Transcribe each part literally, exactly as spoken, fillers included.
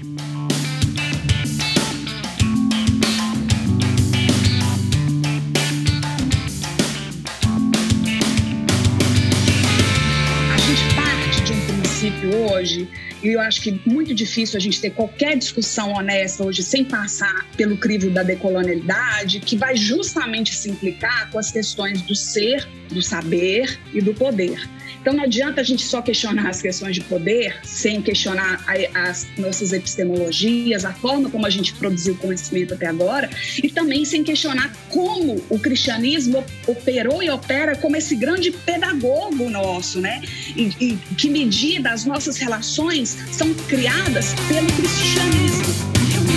Hoje, e eu acho que muito difícil a gente ter qualquer discussão honesta hoje sem passar pelo crivo da decolonialidade, que vai justamente se implicar com as questões do ser, do saber e do poder. Então não adianta a gente só questionar as questões de poder sem questionar a, as nossas epistemologias, a forma como a gente produziu conhecimento até agora, e também sem questionar como o cristianismo operou e opera como esse grande pedagogo nosso, né? E, e que medida as nossas relações são criadas pelo cristianismo.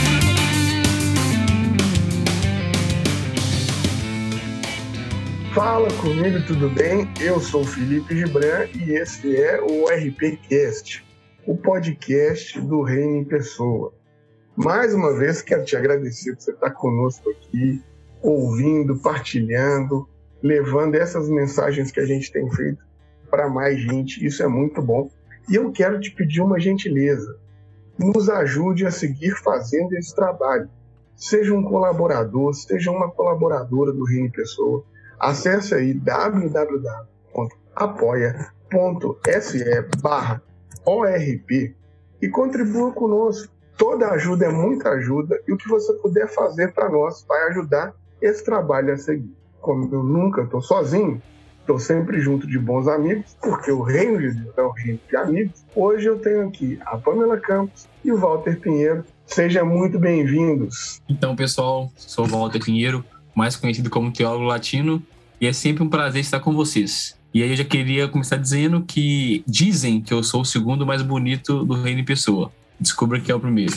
Fala comigo, tudo bem? Eu sou o Felipe Gibran e esse é o R P Cast, o podcast do Reino em Pessoa. Mais uma vez quero te agradecer por você estar conosco aqui, ouvindo, partilhando, levando essas mensagens que a gente tem feito para mais gente. Isso é muito bom. E eu quero te pedir uma gentileza. Nos ajude a seguir fazendo esse trabalho. Seja um colaborador, seja uma colaboradora do Reino em Pessoa. Acesse aí w w w ponto apoia ponto s e barra o r p e contribua conosco. Toda ajuda é muita ajuda e o que você puder fazer para nós vai ajudar esse trabalho a seguir. Como eu nunca estou sozinho, estou sempre junto de bons amigos, porque o reino de Deus é o reino de amigos. Hoje eu tenho aqui a Pamela Campos e o Walter Pinheiro. Sejam muito bem-vindos. Então, pessoal, sou o Walter Pinheiro, mais conhecido como teólogo latino, e é sempre um prazer estar com vocês. E aí eu já queria começar dizendo que dizem que eu sou o segundo mais bonito do Reino em Pessoa. Descubra que é o primeiro.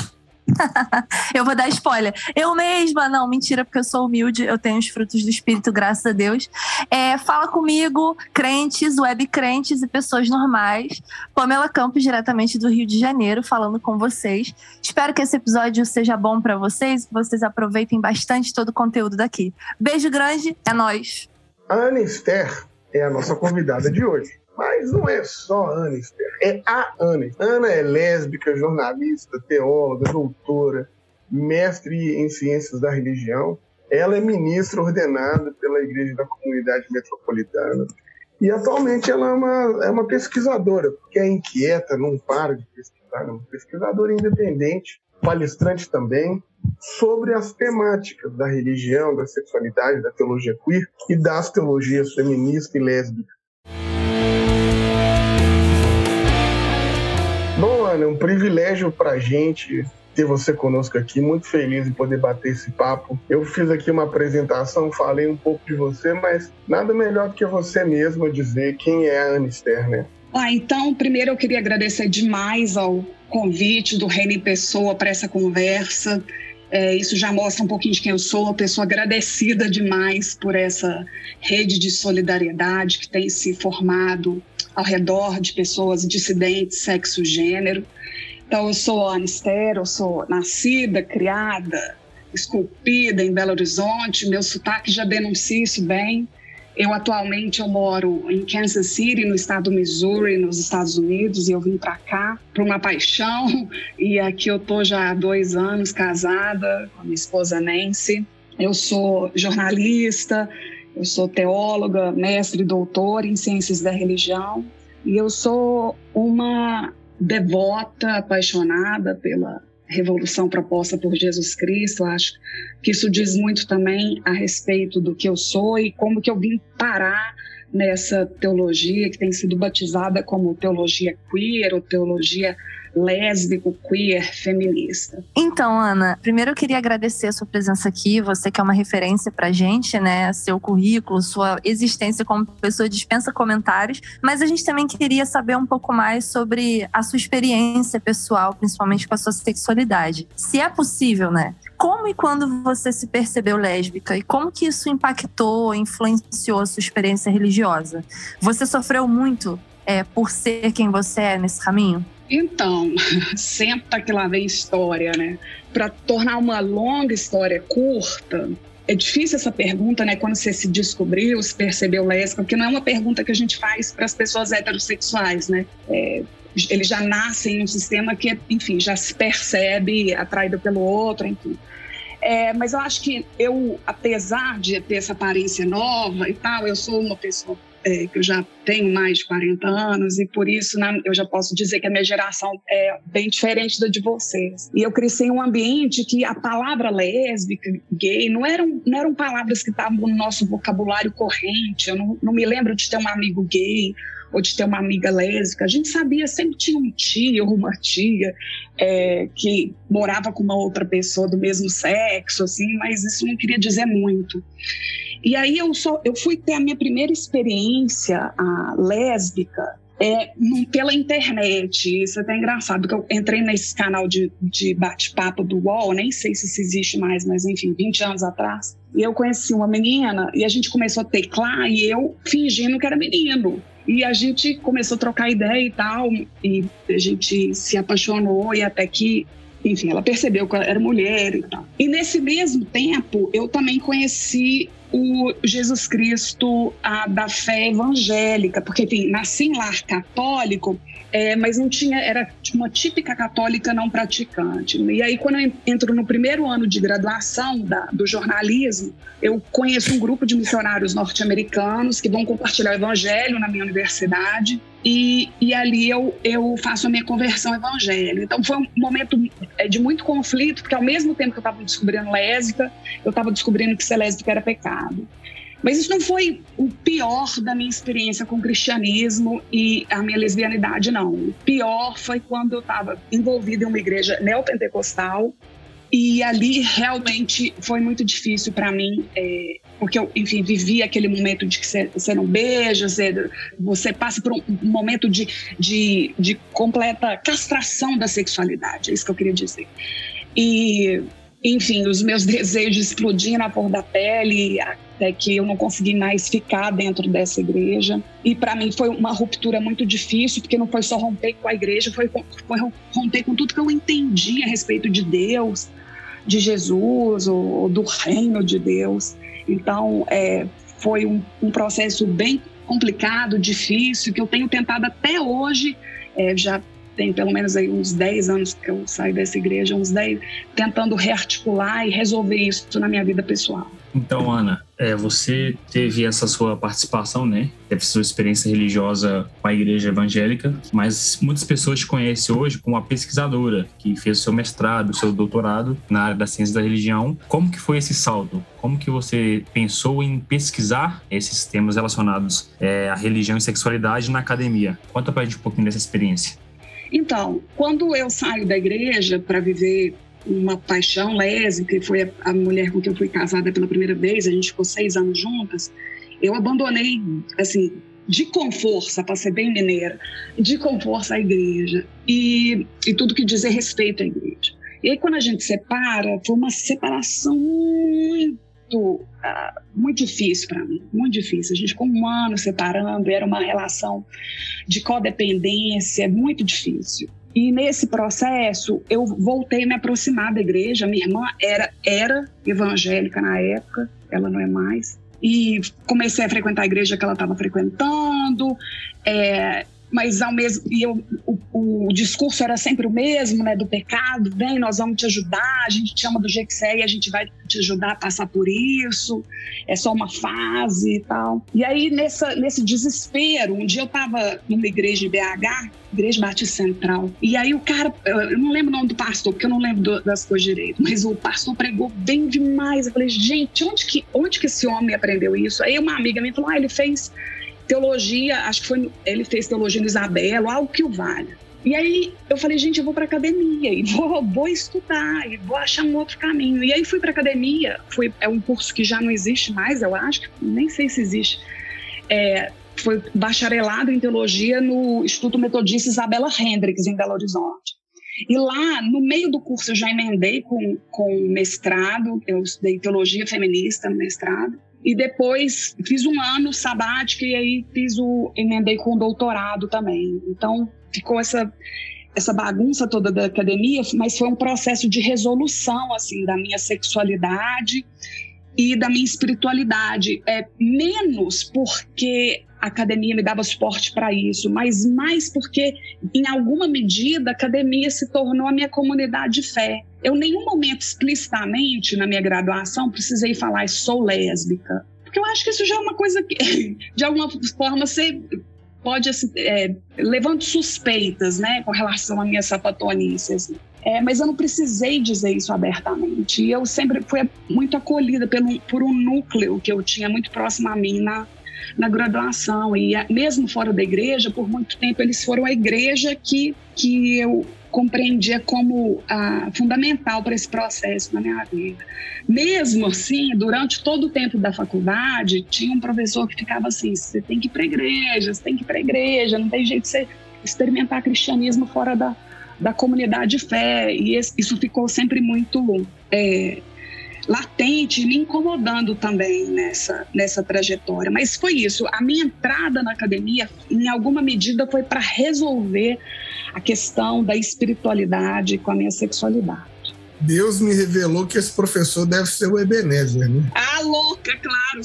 Eu vou dar spoiler. Eu mesma, não, mentira, porque eu sou humilde, eu tenho os frutos do Espírito, graças a Deus. É, fala comigo, crentes, web crentes e pessoas normais. Pamela Campos, diretamente do Rio de Janeiro, falando com vocês. Espero que esse episódio seja bom para vocês, que vocês aproveitem bastante todo o conteúdo daqui. Beijo grande, é nóis. A Ana Esther é a nossa convidada de hoje. Mas não é só a Ana Esther, é a Ana. Ana é lésbica, jornalista, teóloga, doutora, mestre em ciências da religião. Ela é ministra ordenada pela Igreja da Comunidade Metropolitana. E atualmente ela é uma, é uma pesquisadora, porque é inquieta, não para de pesquisar, é uma pesquisadora independente, palestrante também, sobre as temáticas da religião, da sexualidade, da teologia queer e das teologias feminista e lésbica. Bom, Ana, é um privilégio para a gente ter você conosco aqui, muito feliz em poder bater esse papo. Eu fiz aqui uma apresentação, falei um pouco de você, mas nada melhor do que você mesma dizer quem é a Ana Esther, né? Ah, então, primeiro eu queria agradecer demais ao convite do Reino em Pessoa para essa conversa. É, isso já mostra um pouquinho de quem eu sou, uma pessoa agradecida demais por essa rede de solidariedade que tem se formado ao redor de pessoas dissidentes, sexo e gênero. Então, eu sou Ana Esther, eu sou nascida, criada, esculpida em Belo Horizonte, meu sotaque já denuncia isso bem. Eu, atualmente, eu moro em Kansas City, no estado do Missouri, nos Estados Unidos, e eu vim para cá por uma paixão, e aqui eu estou já há dois anos casada com a minha esposa Nancy. Eu sou jornalista, eu sou teóloga, mestre e doutora em ciências da religião, e eu sou uma devota, apaixonada pela revolução proposta por Jesus Cristo. Eu acho que isso diz muito também a respeito do que eu sou e como que eu vim parar nessa teologia que tem sido batizada como teologia queer ou teologia lésbico, queer, feminista. Então, Ana, primeiro eu queria agradecer a sua presença aqui, você que é uma referência pra gente, né, seu currículo, sua existência como pessoa dispensa comentários, mas a gente também queria saber um pouco mais sobre a sua experiência pessoal, principalmente com a sua sexualidade. Se é possível, né? Como e quando você se percebeu lésbica e como que isso impactou, influenciou a sua experiência religiosa? Você sofreu muito é, por ser quem você é nesse caminho? Então, senta que lá vem história, né? Para tornar uma longa história curta, é difícil essa pergunta, né? Quando você se descobriu, se percebeu lésbica, porque não é uma pergunta que a gente faz para as pessoas heterossexuais, né? É, eles já nascem em um sistema que, enfim, já se percebe atraído pelo outro, enfim. É, mas eu acho que eu, apesar de ter essa aparência nova e tal, eu sou uma pessoa é, que eu já tenho mais de quarenta anos e por isso né, eu já posso dizer que a minha geração é bem diferente da de vocês. E eu cresci em um ambiente que a palavra lésbica, gay, não eram, não eram palavras que estavam no nosso vocabulário corrente. Eu não, não me lembro de ter um amigo gay ou de ter uma amiga lésbica. A gente sabia, sempre tinha um tio ou uma tia é, que morava com uma outra pessoa do mesmo sexo, assim, mas isso não queria dizer muito. E aí eu, só, eu fui ter a minha primeira experiência a, lésbica é, pela internet. Isso é até engraçado, porque eu entrei nesse canal de, de bate-papo do U O L, nem sei se isso existe mais, mas enfim, vinte anos atrás. E eu conheci uma menina e a gente começou a teclar e eu fingindo que era menino. E a gente começou a trocar ideia e tal, e a gente se apaixonou e até que, enfim, ela percebeu que eu era mulher e tal. E nesse mesmo tempo, eu também conheci o Jesus Cristo a, da fé evangélica, porque, enfim, nasci em lar católico, é, mas não tinha, era uma típica católica não praticante. E aí, quando eu entro no primeiro ano de graduação da, do jornalismo, eu conheço um grupo de missionários norte-americanos que vão compartilhar o evangelho na minha universidade. E, e ali eu, eu faço a minha conversão evangélica. Então foi um momento de muito conflito, porque ao mesmo tempo que eu estava descobrindo lésbica, eu estava descobrindo que ser lésbica era pecado. Mas isso não foi o pior da minha experiência com o cristianismo e a minha lesbianidade, não. O pior foi quando eu estava envolvida em uma igreja neopentecostal. E ali realmente foi muito difícil para mim, é, porque eu, enfim, vivi aquele momento de que você, você não beija, você, você passa por um, um momento de, de, de completa castração da sexualidade, é isso que eu queria dizer. E, enfim, os meus desejos explodiam na cor da pele, até que eu não consegui mais ficar dentro dessa igreja. E para mim foi uma ruptura muito difícil, porque não foi só romper com a igreja, foi, foi romper com tudo que eu entendi a respeito de Deus, de Jesus ou do reino de Deus. Então é, foi um, um processo bem complicado, difícil, que eu tenho tentado até hoje, é, já tem pelo menos aí uns dez anos que eu saio dessa igreja, uns dez, tentando rearticular e resolver isso na minha vida pessoal. Então, Ana, é, você teve essa sua participação, né? Teve sua experiência religiosa com a igreja evangélica, mas muitas pessoas te conhecem hoje como uma pesquisadora que fez o seu mestrado, o seu doutorado na área da ciência da religião. Como que foi esse salto? Como que você pensou em pesquisar esses temas relacionados é, à religião e sexualidade na academia? Conta pra gente um pouquinho dessa experiência. Então, quando eu saio da igreja para viver uma paixão lésbica, que foi a, a mulher com quem eu fui casada pela primeira vez, a gente ficou seis anos juntas, eu abandonei, assim, de com força, para ser bem mineira, de com força a igreja e, e tudo que dizer respeito à igreja. E aí, quando a gente separa, foi uma separação muito, uh, muito difícil para mim, muito difícil. A gente ficou um ano separando, era uma relação de codependência, muito difícil. E nesse processo, eu voltei a me aproximar da igreja. Minha irmã era, era evangélica na época, ela não é mais. E comecei a frequentar a igreja que ela estava frequentando, é, mas ao mesmo e eu, o, o discurso era sempre o mesmo, né, do pecado. Vem, nós vamos te ajudar, a gente te ama do jeito que você é e a gente vai te ajudar a passar por isso, é só uma fase e tal. E aí, nessa, nesse desespero, um dia eu estava numa igreja em B H, Igreja Batista Central, e aí o cara, eu não lembro o nome do pastor, porque eu não lembro do, das coisas direito, mas o pastor pregou bem demais. Eu falei, gente, onde que, onde que esse homem aprendeu isso? Aí uma amiga minha falou, ah, ele fez teologia, acho que foi, ele fez teologia no Isabelo, algo que o valha. E aí eu falei, gente, eu vou para academia e vou, vou estudar e vou achar um outro caminho. E aí fui para academia, fui, é um curso que já não existe mais, eu acho, nem sei se existe. É, foi bacharelado em teologia no Instituto Metodista Isabela Hendricks, em Belo Horizonte. E lá, no meio do curso, eu já emendei com, com mestrado, eu estudei teologia feminista no mestrado. E depois fiz um ano sabático e aí fiz o, emendei com doutorado também. Então ficou essa, essa bagunça toda da academia, mas foi um processo de resolução assim, da minha sexualidade e da minha espiritualidade. É, menos porque a academia me dava suporte para isso, mas mais porque, em alguma medida, a academia se tornou a minha comunidade de fé. Eu, em nenhum momento, explicitamente, na minha graduação, precisei falar sou lésbica. Porque eu acho que isso já é uma coisa que, de alguma forma, você pode, assim, é, levando suspeitas, né, com relação à minha sapatonice, assim. É, mas eu não precisei dizer isso abertamente. E eu sempre fui muito acolhida pelo, por um núcleo que eu tinha muito próximo a mim na, na graduação. E mesmo fora da igreja, por muito tempo, eles foram a igreja que, que eu compreendia como ah, fundamental para esse processo na minha vida. Mesmo assim, durante todo o tempo da faculdade, tinha um professor que ficava assim, você tem que ir para a igreja, você tem que ir para a igreja, não tem jeito de você experimentar cristianismo fora da da comunidade de fé, e isso ficou sempre muito é, latente, me incomodando também nessa, nessa trajetória. Mas foi isso, a minha entrada na academia, em alguma medida, foi para resolver a questão da espiritualidade com a minha sexualidade. Deus me revelou que esse professor deve ser o Ebenezer, né? Ah, louca, claro!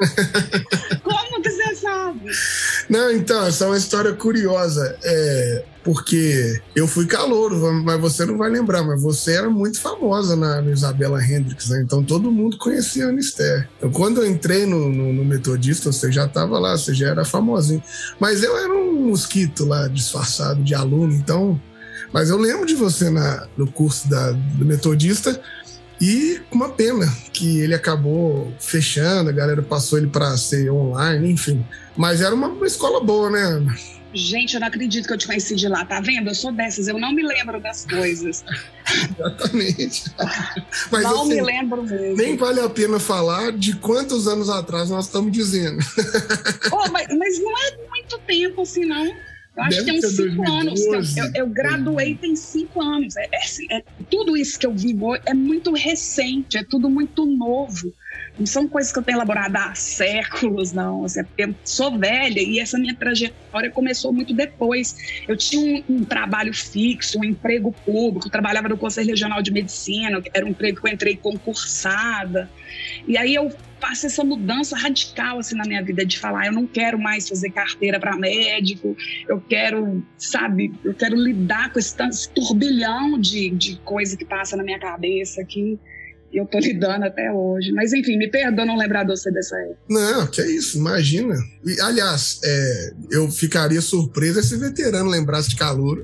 Como que você sabe? Não, então, essa é uma história curiosa, é, porque eu fui calouro, mas você não vai lembrar, mas você era muito famosa na, no Isabela Hendricks, né? Então todo mundo conhecia a Anister. Então quando eu entrei no, no, no Metodista, você já estava lá, você já era famosinho. Mas eu era um mosquito lá, disfarçado de aluno, então... Mas eu lembro de você na, no curso da, do Metodista, e uma pena que ele acabou fechando, a galera passou ele para ser online, enfim. Mas era uma, uma escola boa, né, Ana? Gente, eu não acredito que eu te conheci de lá, tá vendo? Eu sou dessas, eu não me lembro das coisas. Exatamente. Mas, não assim, me lembro mesmo. Nem vale a pena falar de quantos anos atrás nós estamos dizendo. Oh, mas, mas não é muito tempo assim, não. Eu acho Deve que tem uns cinco dois mil e doze. anos. Que eu, eu, eu graduei tem cinco anos. É, é, é, tudo isso que eu vivo é muito recente, é tudo muito novo. Não são coisas que eu tenho elaborado há séculos, não. Assim, eu sou velha e essa minha trajetória começou muito depois. Eu tinha um, um trabalho fixo, um emprego público, eu trabalhava no Conselho Regional de Medicina, que era um emprego que eu entrei concursada. E aí eu faço essa mudança radical assim, na minha vida, de falar, eu não quero mais fazer carteira para médico, eu quero, sabe, eu quero lidar com esse, esse turbilhão de, de coisa que passa na minha cabeça aqui. Eu tô lidando até hoje. Mas, enfim, me perdoa não lembrar de você dessa época. Não, que é isso, imagina. E, aliás, é, eu ficaria surpresa se veterano lembrasse de calouro.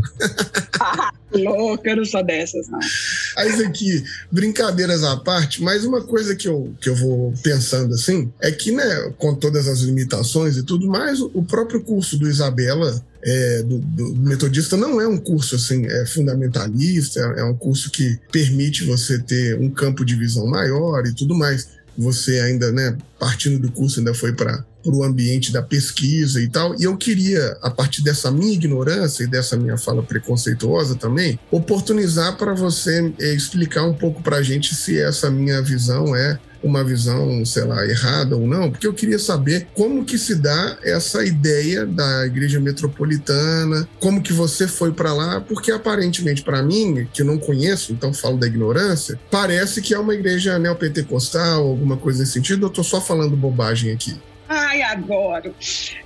Ah, louca, eu não sou dessas, não. Mas aqui, brincadeiras à parte, mas uma coisa que eu, que eu vou pensando assim, é que, né, com todas as limitações e tudo mais, o próprio curso do Isabela, É, do, do Metodista não é um curso assim, é fundamentalista, é, é um curso que permite você ter um campo de visão maior e tudo mais. Você ainda, né, partindo do curso, ainda foi para o ambiente da pesquisa e tal. E eu queria, a partir dessa minha ignorância e dessa minha fala preconceituosa também, oportunizar para você é, explicar um pouco para a gente se essa minha visão é uma visão, sei lá, errada ou não, porque eu queria saber como que se dá essa ideia da igreja metropolitana, como que você foi para lá, porque aparentemente para mim, que eu não conheço, então falo da ignorância, parece que é uma igreja neopentecostal, alguma coisa nesse sentido, eu tô só falando bobagem aqui. Ai, adoro.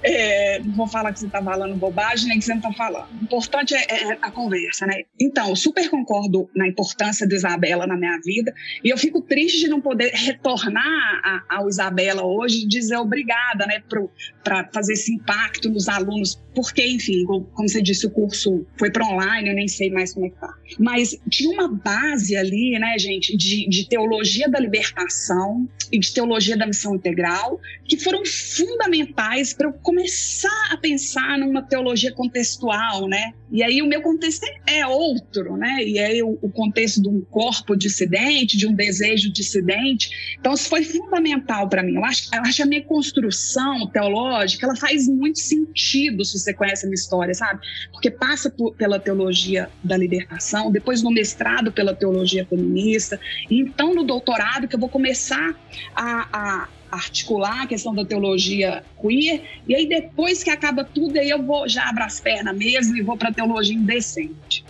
É, não vou falar que você está falando bobagem, nem que você não está falando. O importante é, é a conversa, né? Então, eu super concordo na importância do Isabela na minha vida, e eu fico triste de não poder retornar a, ao Isabela hoje e dizer obrigada, né, para fazer esse impacto nos alunos, porque, enfim, como você disse, o curso foi para online, eu nem sei mais como é que tá. Mas tinha uma base ali, né, gente, de, de teologia da libertação e de teologia da missão integral, que foram fundamentais para eu começar a pensar numa teologia contextual, né? E aí o meu contexto é outro, né? E aí o, o contexto de um corpo dissidente, de um desejo dissidente. Então isso foi fundamental para mim. Eu acho, eu acho que a minha construção teológica, ela faz muito sentido se você conhece a minha história, sabe? Porque passa por, pela teologia da libertação, depois no mestrado pela teologia feminista, e então no doutorado que eu vou começar a, a articular a questão da teologia queer, e aí depois que acaba tudo, aí eu vou, já abro as pernas mesmo e vou para a teologia indecente.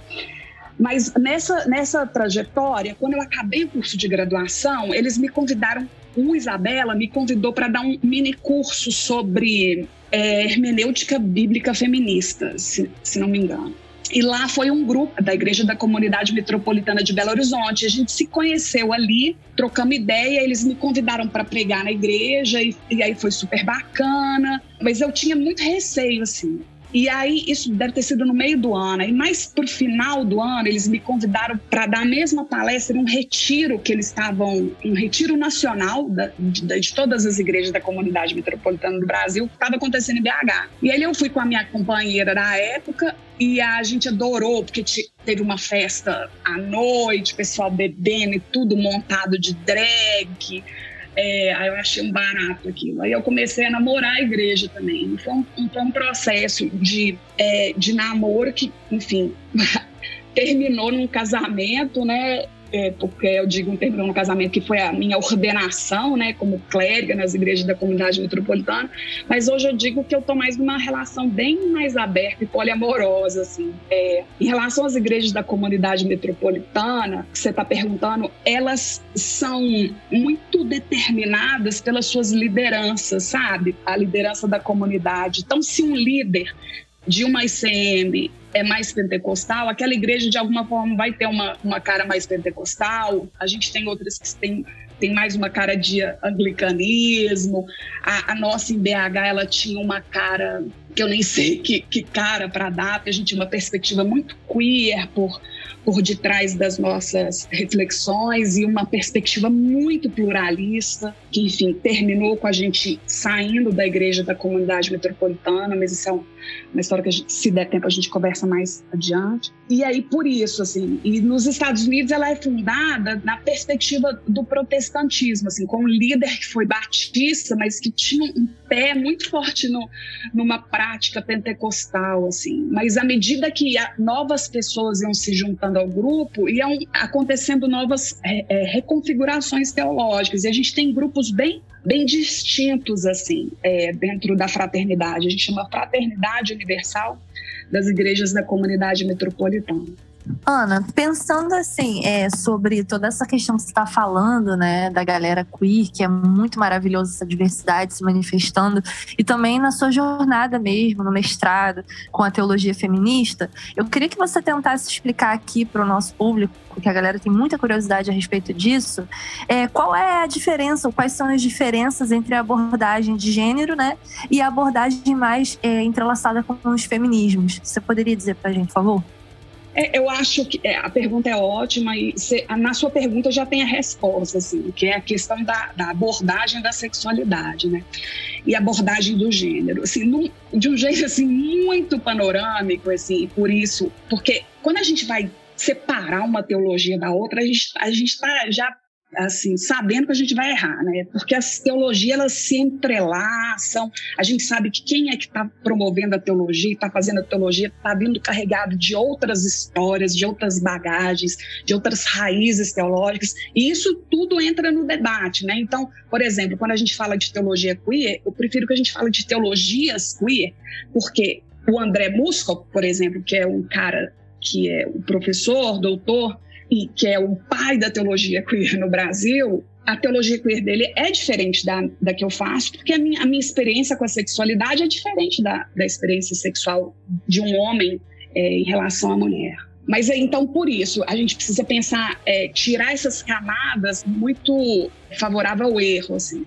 Mas nessa, nessa trajetória, quando eu acabei o curso de graduação, eles me convidaram, o Isabela me convidou para dar um mini curso sobre é, Hermenêutica Bíblica Feminista, se, se não me engano. E lá foi um grupo da Igreja da Comunidade Metropolitana de Belo Horizonte. A gente se conheceu ali, trocamos ideia, eles me convidaram para pregar na igreja e, e aí foi super bacana. Mas eu tinha muito receio, assim. E aí, isso deve ter sido no meio do ano. E mais pro final do ano, eles me convidaram para dar a mesma palestra, um retiro que eles estavam, um retiro nacional da, de, de todas as igrejas da Comunidade Metropolitana do Brasil, que estava acontecendo em B H. E aí eu fui com a minha companheira da época e a gente adorou, porque teve uma festa à noite, pessoal bebendo e tudo montado de drag. É, aí eu achei um barato aquilo. Aí eu comecei a namorar a igreja também. Foi um, foi um processo de, é, de namoro que, enfim, terminou num casamento, né? É, porque eu digo terminou num casamento que foi a minha ordenação, né? Como clériga nas igrejas da Comunidade Metropolitana. Mas hoje eu digo que eu estou mais numa relação bem mais aberta e poliamorosa, assim. É, em relação às igrejas da Comunidade Metropolitana, que você está perguntando, elas são muito determinadas pelas suas lideranças, sabe? A liderança da comunidade. Então, se um líder de uma I C M é mais pentecostal, aquela igreja de alguma forma vai ter uma, uma cara mais pentecostal. A gente tem outras que têm tem mais uma cara de anglicanismo. A, a nossa em B H, ela tinha uma cara que eu nem sei que, que cara para dar, porque a gente tinha uma perspectiva muito queer por, por detrás das nossas reflexões e uma perspectiva muito pluralista, que, enfim, terminou com a gente saindo da igreja da Comunidade Metropolitana, mas isso é uma história que, a gente, se der tempo, a gente conversa mais adiante. E aí, por isso, assim, e nos Estados Unidos ela é fundada na perspectiva do protestantismo, assim, com um líder que foi batista, mas que tinha um pé muito forte no, numa prática pentecostal, assim. Mas à medida que novas pessoas iam se juntando ao grupo, iam acontecendo novas é, é, reconfigurações teológicas. E a gente tem grupos bem, bem distintos, assim, é, dentro da fraternidade. A gente chama Fraternidade Universal das Igrejas da Comunidade Metropolitana. Ana, pensando assim, é, sobre toda essa questão que você está falando, né, da galera queer, que é muito maravilhoso essa diversidade se manifestando, e também na sua jornada mesmo, no mestrado, com a teologia feminista, eu queria que você tentasse explicar aqui para o nosso público, porque a galera tem muita curiosidade a respeito disso, é, qual é a diferença, ou quais são as diferenças entre a abordagem de gênero, né, e a abordagem mais é, entrelaçada com os feminismos. Você poderia dizer para a gente, por favor? É, eu acho que é, a pergunta é ótima e cê, na sua pergunta já tem a resposta, assim, que é a questão da, da abordagem da sexualidade, né? E abordagem do gênero, assim, num, de um jeito assim, muito panorâmico, assim, por isso, porque quando a gente vai separar uma teologia da outra, a gente a gente está já assim, sabendo que a gente vai errar, né? Porque as teologias, elas se entrelaçam, a gente sabe que quem é que está promovendo a teologia, está fazendo a teologia, está vindo carregado de outras histórias, de outras bagagens, de outras raízes teológicas, e isso tudo entra no debate, né? Então, por exemplo, quando a gente fala de teologia queer, eu prefiro que a gente fale de teologias queer, porque o André Musco, por exemplo, que é um cara que é um professor, doutor, e que é o pai da teologia queer no Brasil, a teologia queer dele é diferente da, da que eu faço, porque a minha, a minha experiência com a sexualidade é diferente da, da experiência sexual de um homem é, em relação à mulher. Mas então, por isso, a gente precisa pensar, é, tirar essas camadas muito favorável ao erro, assim.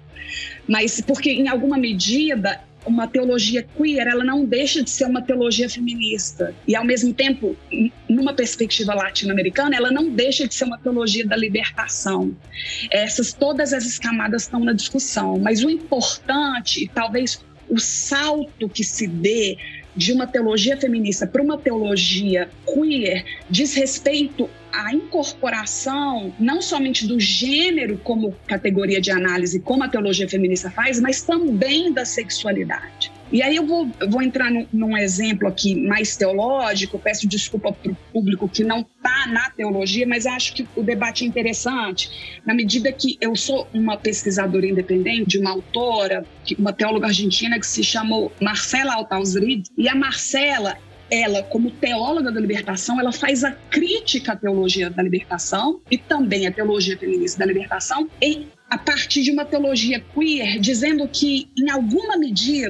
Mas porque, em alguma medida, uma teologia queer, ela não deixa de ser uma teologia feminista. E, ao mesmo tempo, numa perspectiva latino-americana, ela não deixa de ser uma teologia da libertação. Essas, todas essas camadas estão na discussão. Mas o importante, talvez o salto que se dê de uma teologia feminista para uma teologia queer diz respeito à incorporação não somente do gênero como categoria de análise, como a teologia feminista faz, mas também da sexualidade. E aí eu vou, eu vou entrar num, num exemplo aqui mais teológico, peço desculpa para o público que não está na teologia, mas acho que o debate é interessante, na medida que eu sou uma pesquisadora independente, de uma autora, uma teóloga argentina que se chamou Marcela Altausrid, e a Marcela, ela, como teóloga da libertação, ela faz a crítica à teologia da libertação e também à teologia feminista da libertação, em, a partir de uma teologia queer, dizendo que, em alguma medida,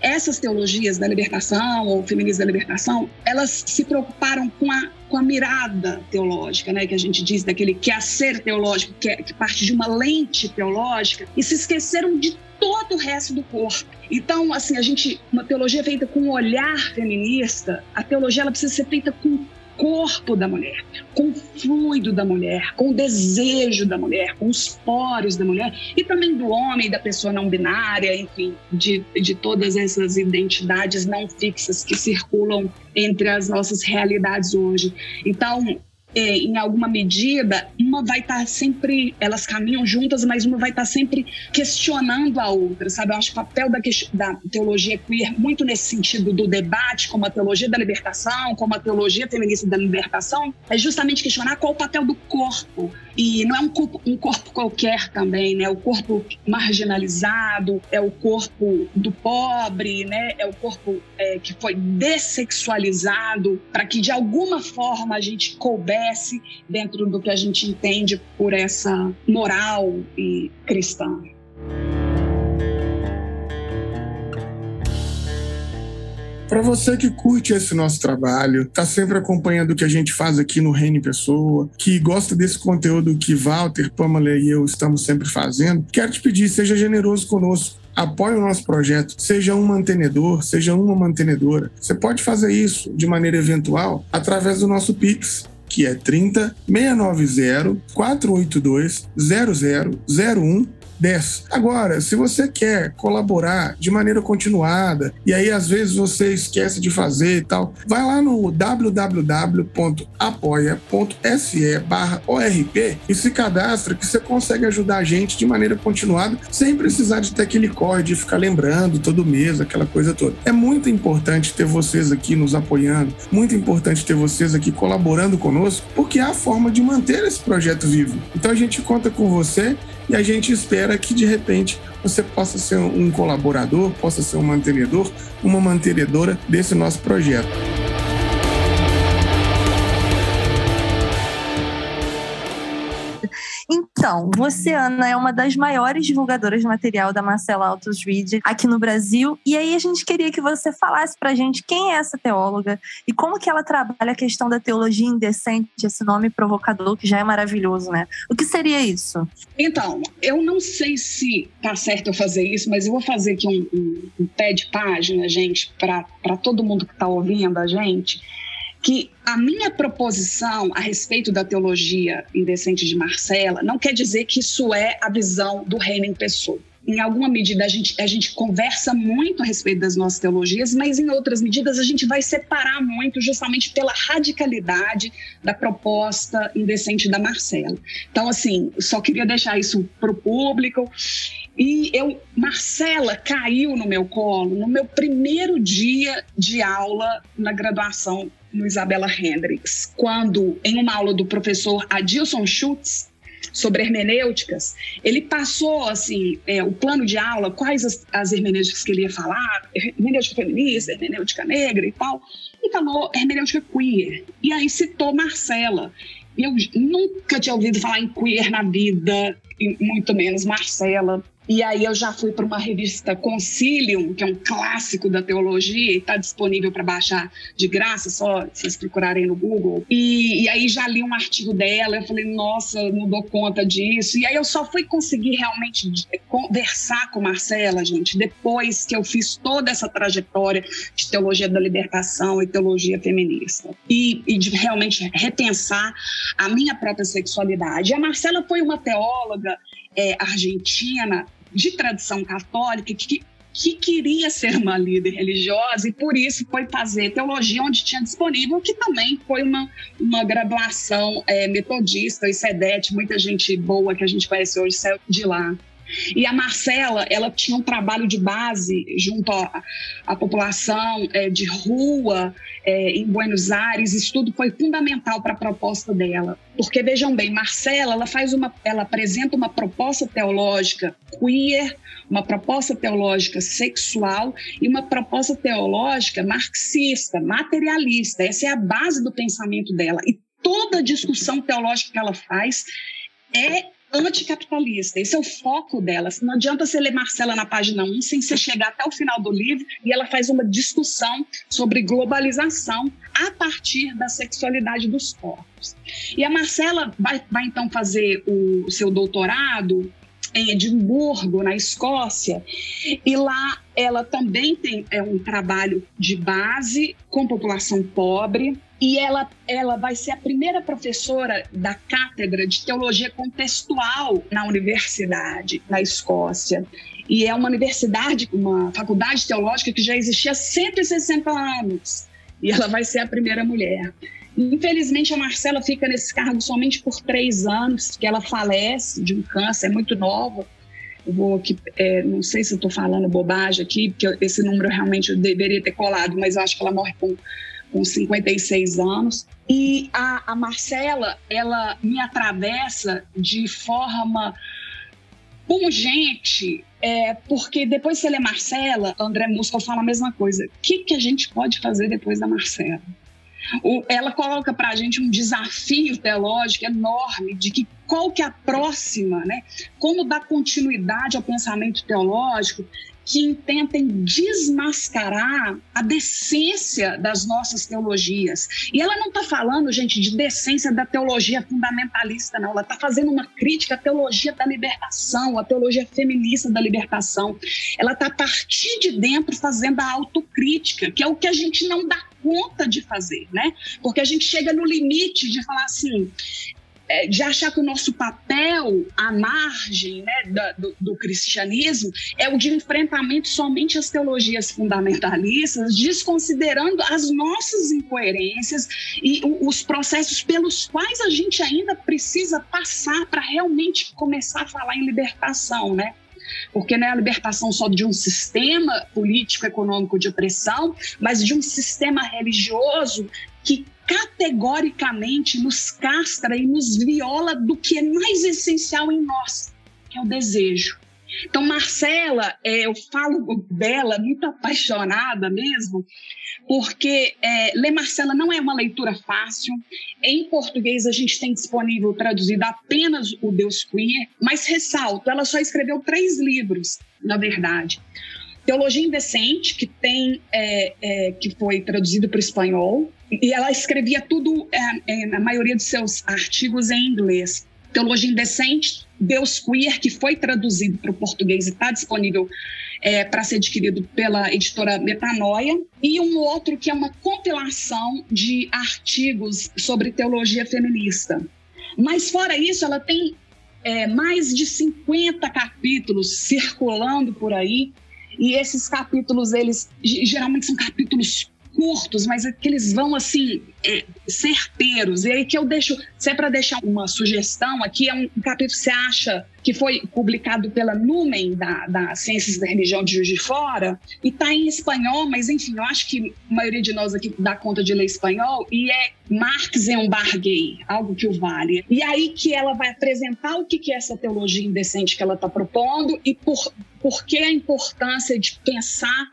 essas teologias da libertação, ou feminismo da libertação, elas se preocuparam com a, com a mirada teológica, né, que a gente diz, daquele quehacer teológico, que, é, que parte de uma lente teológica, e se esqueceram de todo o resto do corpo. Então, assim, a gente, uma teologia feita com um olhar feminista, a teologia ela precisa ser feita com o corpo da mulher, com o fluido da mulher, com o desejo da mulher, com os poros da mulher, e também do homem, da pessoa não binária, enfim, de, de todas essas identidades não fixas que circulam entre as nossas realidades hoje. Então, É, em alguma medida, uma vai estar sempre, elas caminham juntas, mas uma vai estar sempre questionando a outra, sabe? Eu acho que o papel da, da teologia queer, muito nesse sentido do debate, como a teologia da libertação, como a teologia feminista da libertação, é justamente questionar qual o papel do corpo. E não é um corpo, um corpo qualquer também, né? O corpo marginalizado, é o corpo do pobre, né? É o corpo é, que foi dessexualizado para que, de alguma forma, a gente coubesse dentro do que a gente entende por essa moral e cristã. Para você que curte esse nosso trabalho, está sempre acompanhando o que a gente faz aqui no Reino em Pessoa, que gosta desse conteúdo que Walter, Pamela e eu estamos sempre fazendo, quero te pedir, seja generoso conosco. Apoie o nosso projeto, seja um mantenedor, seja uma mantenedora. Você pode fazer isso de maneira eventual através do nosso Pix, que é trinta, seiscentos e noventa, quatrocentos e oitenta e dois, zero zero zero um dez. Agora, se você quer colaborar de maneira continuada e aí às vezes você esquece de fazer e tal, vai lá no w w w ponto apoia ponto s e barra o r p e se cadastra que você consegue ajudar a gente de maneira continuada sem precisar de ter aquele corre de ficar lembrando todo mês, aquela coisa toda. É muito importante ter vocês aqui nos apoiando, muito importante ter vocês aqui colaborando conosco, porque é a forma de manter esse projeto vivo. Então a gente conta com você e a gente espera que, de repente, você possa ser um colaborador, possa ser um mantenedor, uma mantenedora desse nosso projeto. Então, você, Ana, é uma das maiores divulgadoras de material da Marcela Altos Reed aqui no Brasil. E aí a gente queria que você falasse pra gente quem é essa teóloga e como que ela trabalha a questão da teologia indecente, esse nome provocador que já é maravilhoso, né? O que seria isso? Então, eu não sei se tá certo eu fazer isso, mas eu vou fazer aqui um, um, um pé de página, gente, para todo mundo que tá ouvindo a gente, que a minha proposição a respeito da teologia indecente de Marcela não quer dizer que isso é a visão do Reino em Pessoa. Em alguma medida, a gente, a gente conversa muito a respeito das nossas teologias, mas em outras medidas a gente vai separar muito justamente pela radicalidade da proposta indecente da Marcela. Então, assim, só queria deixar isso para o público. E eu, Marcela caiu no meu colo no meu primeiro dia de aula na graduação no Isabella Hendricks, quando, em uma aula do professor Adilson Schutz, sobre hermenêuticas, ele passou assim, é, o plano de aula, quais as, as hermenêuticas que ele ia falar, hermenêutica feminista, hermenêutica negra e tal, e falou hermenêutica queer. E aí citou Marcela. E eu nunca tinha ouvido falar em queer na vida, e muito menos Marcela. E aí eu já fui para uma revista Concilium, que é um clássico da teologia e está disponível para baixar de graça, só vocês procurarem no Google. E, e aí já li um artigo dela, eu falei, nossa, não dou conta disso. E aí eu só fui conseguir realmente conversar com Marcela, gente, depois que eu fiz toda essa trajetória de teologia da libertação e teologia feminista. E, e de realmente repensar a minha própria sexualidade. E a Marcela foi uma teóloga É, argentina, de tradição católica, que, que queria ser uma líder religiosa e por isso foi fazer teologia onde tinha disponível, que também foi uma, uma graduação é, metodista e SEDET, muita gente boa que a gente conhece hoje saiu de lá. E a Marcela, ela tinha um trabalho de base junto à, à população é, de rua é, em Buenos Aires. Isso tudo foi fundamental para a proposta dela. Porque, vejam bem, Marcela, ela, faz uma, ela apresenta uma proposta teológica queer, uma proposta teológica sexual e uma proposta teológica marxista, materialista. Essa é a base do pensamento dela. E toda a discussão teológica que ela faz é anticapitalista. Esse é o foco dela. Não adianta você ler Marcela na página um sem você chegar até o final do livro, e ela faz uma discussão sobre globalização a partir da sexualidade dos corpos. E a Marcela vai, vai então fazer o, o seu doutorado em Edimburgo, na Escócia, e lá ela também tem é, um trabalho de base com população pobre, e ela, ela vai ser a primeira professora da cátedra de teologia contextual na universidade, na Escócia. E é uma universidade, uma faculdade teológica que já existia há cento e sessenta anos, e ela vai ser a primeira mulher. Infelizmente, a Marcela fica nesse cargo somente por três anos, que ela falece de um câncer, é muito nova. Eu vou aqui, é, não sei se eu estou falando bobagem aqui, porque esse número realmente eu deveria ter colado, mas eu acho que ela morre com, com cinquenta e seis anos. E a, a Marcela, ela me atravessa de forma pungente, é, porque depois que você lê Marcela, André Musil fala a mesma coisa. O que, que a gente pode fazer depois da Marcela? Ela coloca para a gente um desafio teológico enorme de que qual que é a próxima, né? Como dar continuidade ao pensamento teológico que intentem desmascarar a decência das nossas teologias. E ela não está falando, gente, de decência da teologia fundamentalista, não. Ela está fazendo uma crítica à teologia da libertação, à teologia feminista da libertação. Ela está, a partir de dentro, fazendo a autocrítica, que é o que a gente não dá conta de fazer, né? Porque a gente chega no limite de falar assim, de achar que o nosso papel à margem, né, do, do cristianismo é o de enfrentamento somente às teologias fundamentalistas, desconsiderando as nossas incoerências e os processos pelos quais a gente ainda precisa passar para realmente começar a falar em libertação, né? Porque não é a libertação só de um sistema político-econômico de opressão, mas de um sistema religioso que categoricamente nos castra e nos viola do que é mais essencial em nós, que é o desejo. Então, Marcela, é, eu falo dela muito apaixonada mesmo, porque é, ler Marcela não é uma leitura fácil. Em português, a gente tem disponível traduzido apenas o Deus Queer, mas ressalto, ela só escreveu três livros, na verdade. Teologia Indecente, que, tem, é, é, que foi traduzido para o espanhol, e ela escrevia tudo, é, é, na maioria dos seus artigos, em inglês. Teologia Indecente, Deus Queer, que foi traduzido para o português e está disponível é, para ser adquirido pela editora Metanoia, e um outro que é uma compilação de artigos sobre teologia feminista. Mas, fora isso, ela tem é, mais de cinquenta capítulos circulando por aí, e esses capítulos, eles geralmente são capítulos curtos, mas é que eles vão, assim, é, certeiros. E aí que eu deixo, se é para deixar uma sugestão aqui, é um capítulo que você acha que foi publicado pela Numen, da, da Ciências da Religião de Juiz de Fora, e está em espanhol, mas, enfim, eu acho que a maioria de nós aqui dá conta de ler espanhol, e é Marx em um bar gay, algo que o vale. E aí que ela vai apresentar o que é essa teologia indecente que ela está propondo e por, por que a importância de pensar,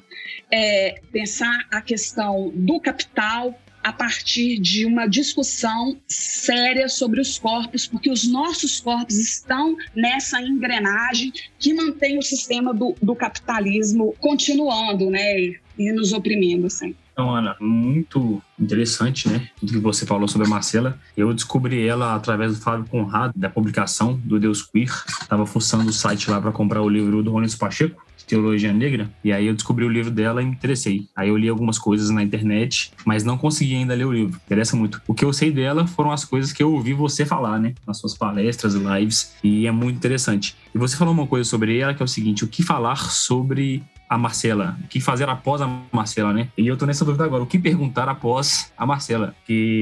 é, pensar a questão do capital a partir de uma discussão séria sobre os corpos, porque os nossos corpos estão nessa engrenagem que mantém o sistema do, do capitalismo continuando, né, e nos oprimindo, assim. Então, Ana, muito interessante, né? Tudo que você falou sobre a Marcela. Eu descobri ela através do Fábio Conrado, da publicação do Deus Queer. Estava fuçando o site lá para comprar o livro do Ronis Pacheco, Teologia Negra, e aí eu descobri o livro dela e me interessei. Aí eu li algumas coisas na internet, mas não consegui ainda ler o livro. Interessa muito. O que eu sei dela foram as coisas que eu ouvi você falar, né? Nas suas palestras, lives, e é muito interessante. E você falou uma coisa sobre ela, que é o seguinte: o que falar sobre a Marcela? O que fazer após a Marcela, né? E eu tô nessa dúvida agora. O que perguntar após a Marcela?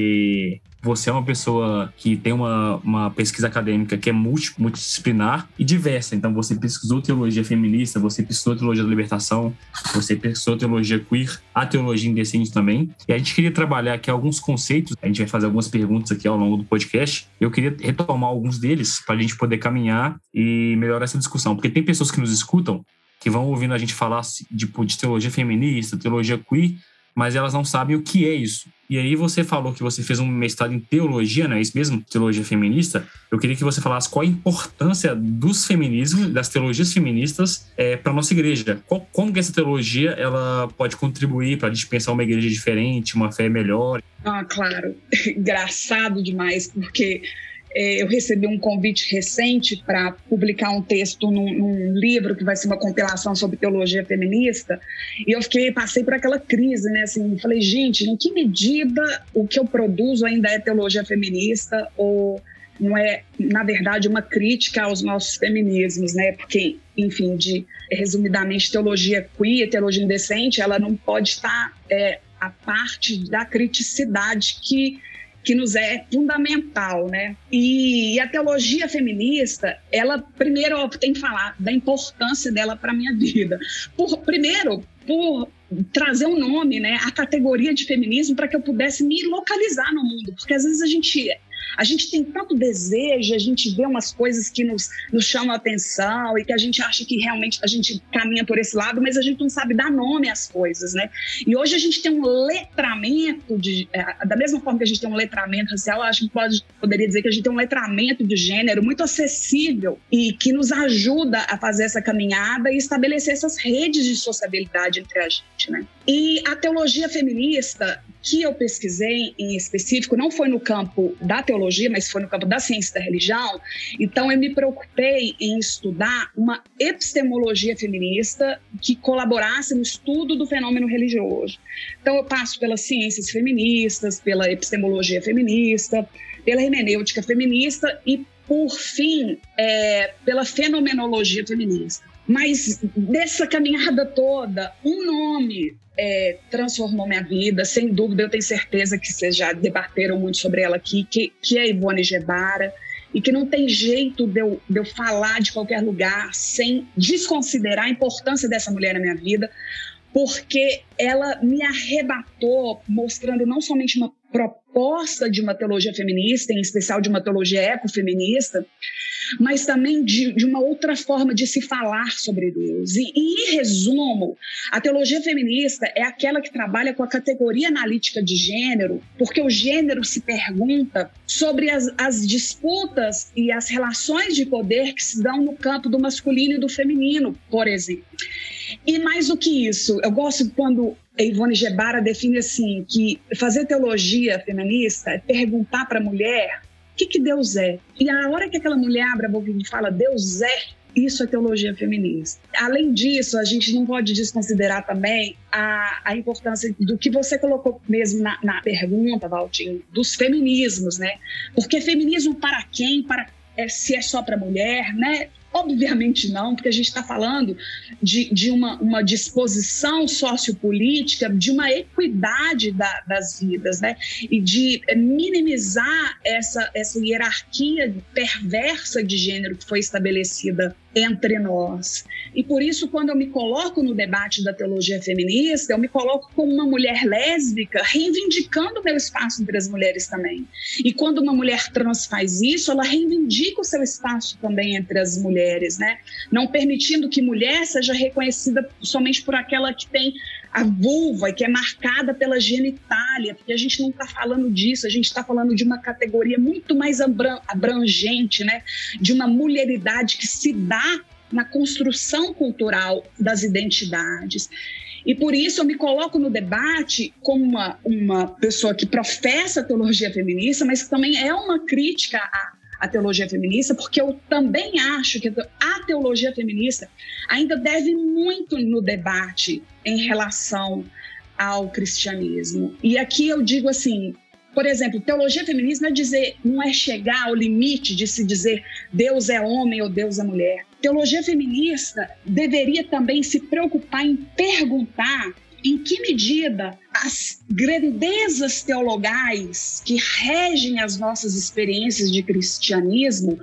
Que você é uma pessoa que tem uma, uma pesquisa acadêmica que é multi, multidisciplinar e diversa. Então, você pesquisou teologia feminista, você pesquisou teologia da libertação, você pesquisou teologia queer, a teologia indecente também. E a gente queria trabalhar aqui alguns conceitos. A gente vai fazer algumas perguntas aqui ao longo do podcast. Eu queria retomar alguns deles para a gente poder caminhar e melhorar essa discussão. Porque tem pessoas que nos escutam que vão ouvindo a gente falar de, de teologia feminista, teologia queer, mas elas não sabem o que é isso. E aí você falou que você fez um mestrado em teologia, não é isso mesmo? Teologia feminista. Eu queria que você falasse qual a importância dos feminismos, das teologias feministas é, para a nossa igreja. Qual, como que essa teologia ela pode contribuir para a gente pensar uma igreja diferente, uma fé melhor? Ah, claro. Engraçado demais, porque é, eu recebi um convite recente para publicar um texto num, num livro que vai ser uma compilação sobre teologia feminista, e eu fiquei, passei por aquela crise, né? Assim, falei, gente, em que medida o que eu produzo ainda é teologia feminista ou não é, na verdade, uma crítica aos nossos feminismos, né? Porque, enfim, de, resumidamente, teologia queer, teologia indecente, ela não pode estar é, a parte da criticidade que que nos é fundamental, né? E a teologia feminista, ela, primeiro, eu tenho que falar da importância dela para a minha vida. Por, primeiro, por trazer um nome, né? A categoria de feminismo, para que eu pudesse me localizar no mundo. Porque, às vezes, a gente... A gente tem tanto desejo, a gente vê umas coisas que nos, nos chamam a atenção e que a gente acha que realmente a gente caminha por esse lado, mas a gente não sabe dar nome às coisas, né? E hoje a gente tem um letramento, de, é, da mesma forma que a gente tem um letramento racial, eu acho que pode, poderia dizer que a gente tem um letramento de gênero muito acessível e que nos ajuda a fazer essa caminhada e estabelecer essas redes de sociabilidade entre a gente, né? E a teologia feminista que eu pesquisei em específico não foi no campo da teologia, mas foi no campo da ciência da religião. Então, eu me preocupei em estudar uma epistemologia feminista que colaborasse no estudo do fenômeno religioso. Então, eu passo pelas ciências feministas, pela epistemologia feminista, pela hermenêutica feminista e, por fim, é, pela fenomenologia feminista. Mas dessa caminhada toda, um nome é, transformou minha vida, sem dúvida, eu tenho certeza que vocês já debateram muito sobre ela aqui, que, que é a Ivone Gebara, e que não tem jeito de eu, de eu falar de qualquer lugar sem desconsiderar a importância dessa mulher na minha vida, porque ela me arrebatou mostrando não somente uma proposta de uma teologia feminista, em especial de uma teologia ecofeminista, mas também de, de uma outra forma de se falar sobre Deus. E, e, em resumo, a teologia feminista é aquela que trabalha com a categoria analítica de gênero, porque o gênero se pergunta sobre as, as disputas e as relações de poder que se dão no campo do masculino e do feminino, por exemplo. E mais do que isso, eu gosto quando a Ivone Gebara define assim, que fazer teologia feminista é perguntar para a mulher o que, que Deus é. E a hora que aquela mulher abre a boca e fala Deus é, isso é teologia feminista. Além disso, a gente não pode desconsiderar também a, a importância do que você colocou mesmo na, na pergunta, Valtinho, dos feminismos, né? Porque feminismo para quem? Para, é, se é só para mulher, né? Obviamente não, porque a gente está falando de, de uma, uma disposição sociopolítica, de uma equidade da, das vidas, né? E de minimizar essa, essa hierarquia perversa de gênero que foi estabelecida entre nós. E por isso, quando eu me coloco no debate da teologia feminista, eu me coloco como uma mulher lésbica, reivindicando o meu espaço entre as mulheres também. E quando uma mulher trans faz isso, ela reivindica o seu espaço também entre as mulheres, né? Não permitindo que mulher seja reconhecida somente por aquela que tem a vulva e que é marcada pela genitália, porque a gente não está falando disso, a gente está falando de uma categoria muito mais abrangente, né? De uma mulheridade que se dá na construção cultural das identidades. E por isso eu me coloco no debate como uma, uma pessoa que professa a teologia feminista, mas que também é uma crítica à, à teologia feminista, porque eu também acho que a teologia feminista ainda deve muito no debate em relação ao cristianismo. E aqui eu digo assim, por exemplo, teologia feminista não é, dizer, não é chegar ao limite de se dizer Deus é homem ou Deus é mulher. Teologia feminista deveria também se preocupar em perguntar em que medida as grandezas teologais que regem as nossas experiências de cristianismo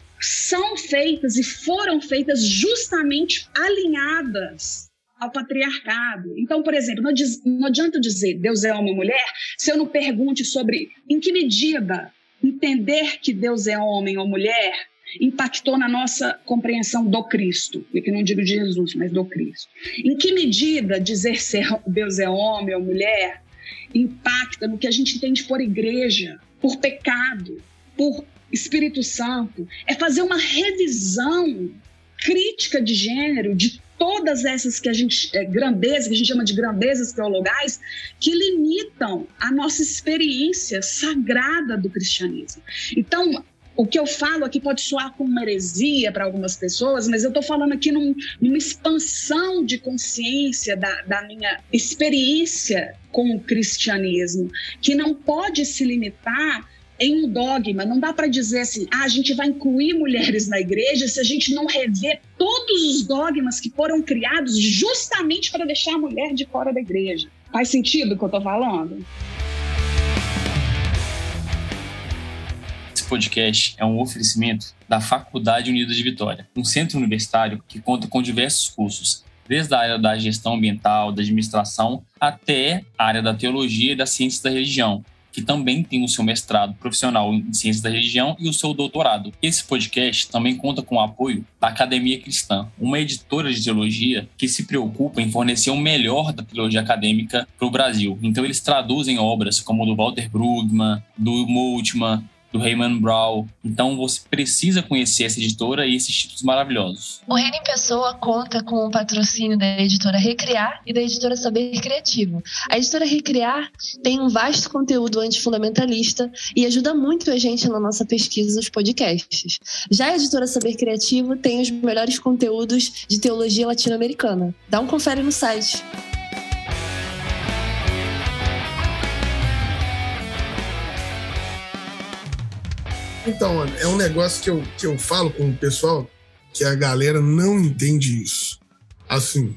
são feitas e foram feitas justamente alinhadas ao patriarcado. Então, por exemplo, não, diz, não adianta dizer Deus é homem ou mulher se eu não pergunte sobre em que medida entender que Deus é homem ou mulher impactou na nossa compreensão do Cristo, e que não digo de Jesus, mas do Cristo? Em que medida dizer ser Deus é homem ou mulher impacta no que a gente entende por igreja, por pecado, por Espírito Santo? É fazer uma revisão crítica de gênero, de todas essas que a gente, é, grandezas, que a gente chama de grandezas teologais, que limitam a nossa experiência sagrada do cristianismo. Então, o que eu falo aqui pode soar como uma heresia para algumas pessoas, mas eu estou falando aqui num, numa expansão de consciência da, da minha experiência com o cristianismo, que não pode se limitar em um dogma. Não dá para dizer assim, ah, a gente vai incluir mulheres na igreja se a gente não rever todos os dogmas que foram criados justamente para deixar a mulher de fora da igreja. Faz sentido o que eu estou falando? Esse podcast é um oferecimento da Faculdade Unida de Vitória, um centro universitário que conta com diversos cursos, desde a área da gestão ambiental, da administração, até a área da teologia e das ciências da religião, que também tem o seu mestrado profissional em Ciências da Religião e o seu doutorado. Esse podcast também conta com o apoio da Academia Cristã, uma editora de teologia que se preocupa em fornecer o melhor da teologia acadêmica para o Brasil. Então eles traduzem obras como do Walter Brueggemann, do Moltmann, do Raymond Brown. Então você precisa conhecer essa editora e esses títulos maravilhosos. O Reino em Pessoa conta com o patrocínio da editora Recriar e da editora Saber Criativo. A editora Recriar tem um vasto conteúdo antifundamentalista e ajuda muito a gente na nossa pesquisa dos podcasts. Já a editora Saber Criativo tem os melhores conteúdos de teologia latino-americana. Dá um confere no site. Então, é um negócio que eu, que eu falo com o pessoal, que a galera não entende isso. Assim,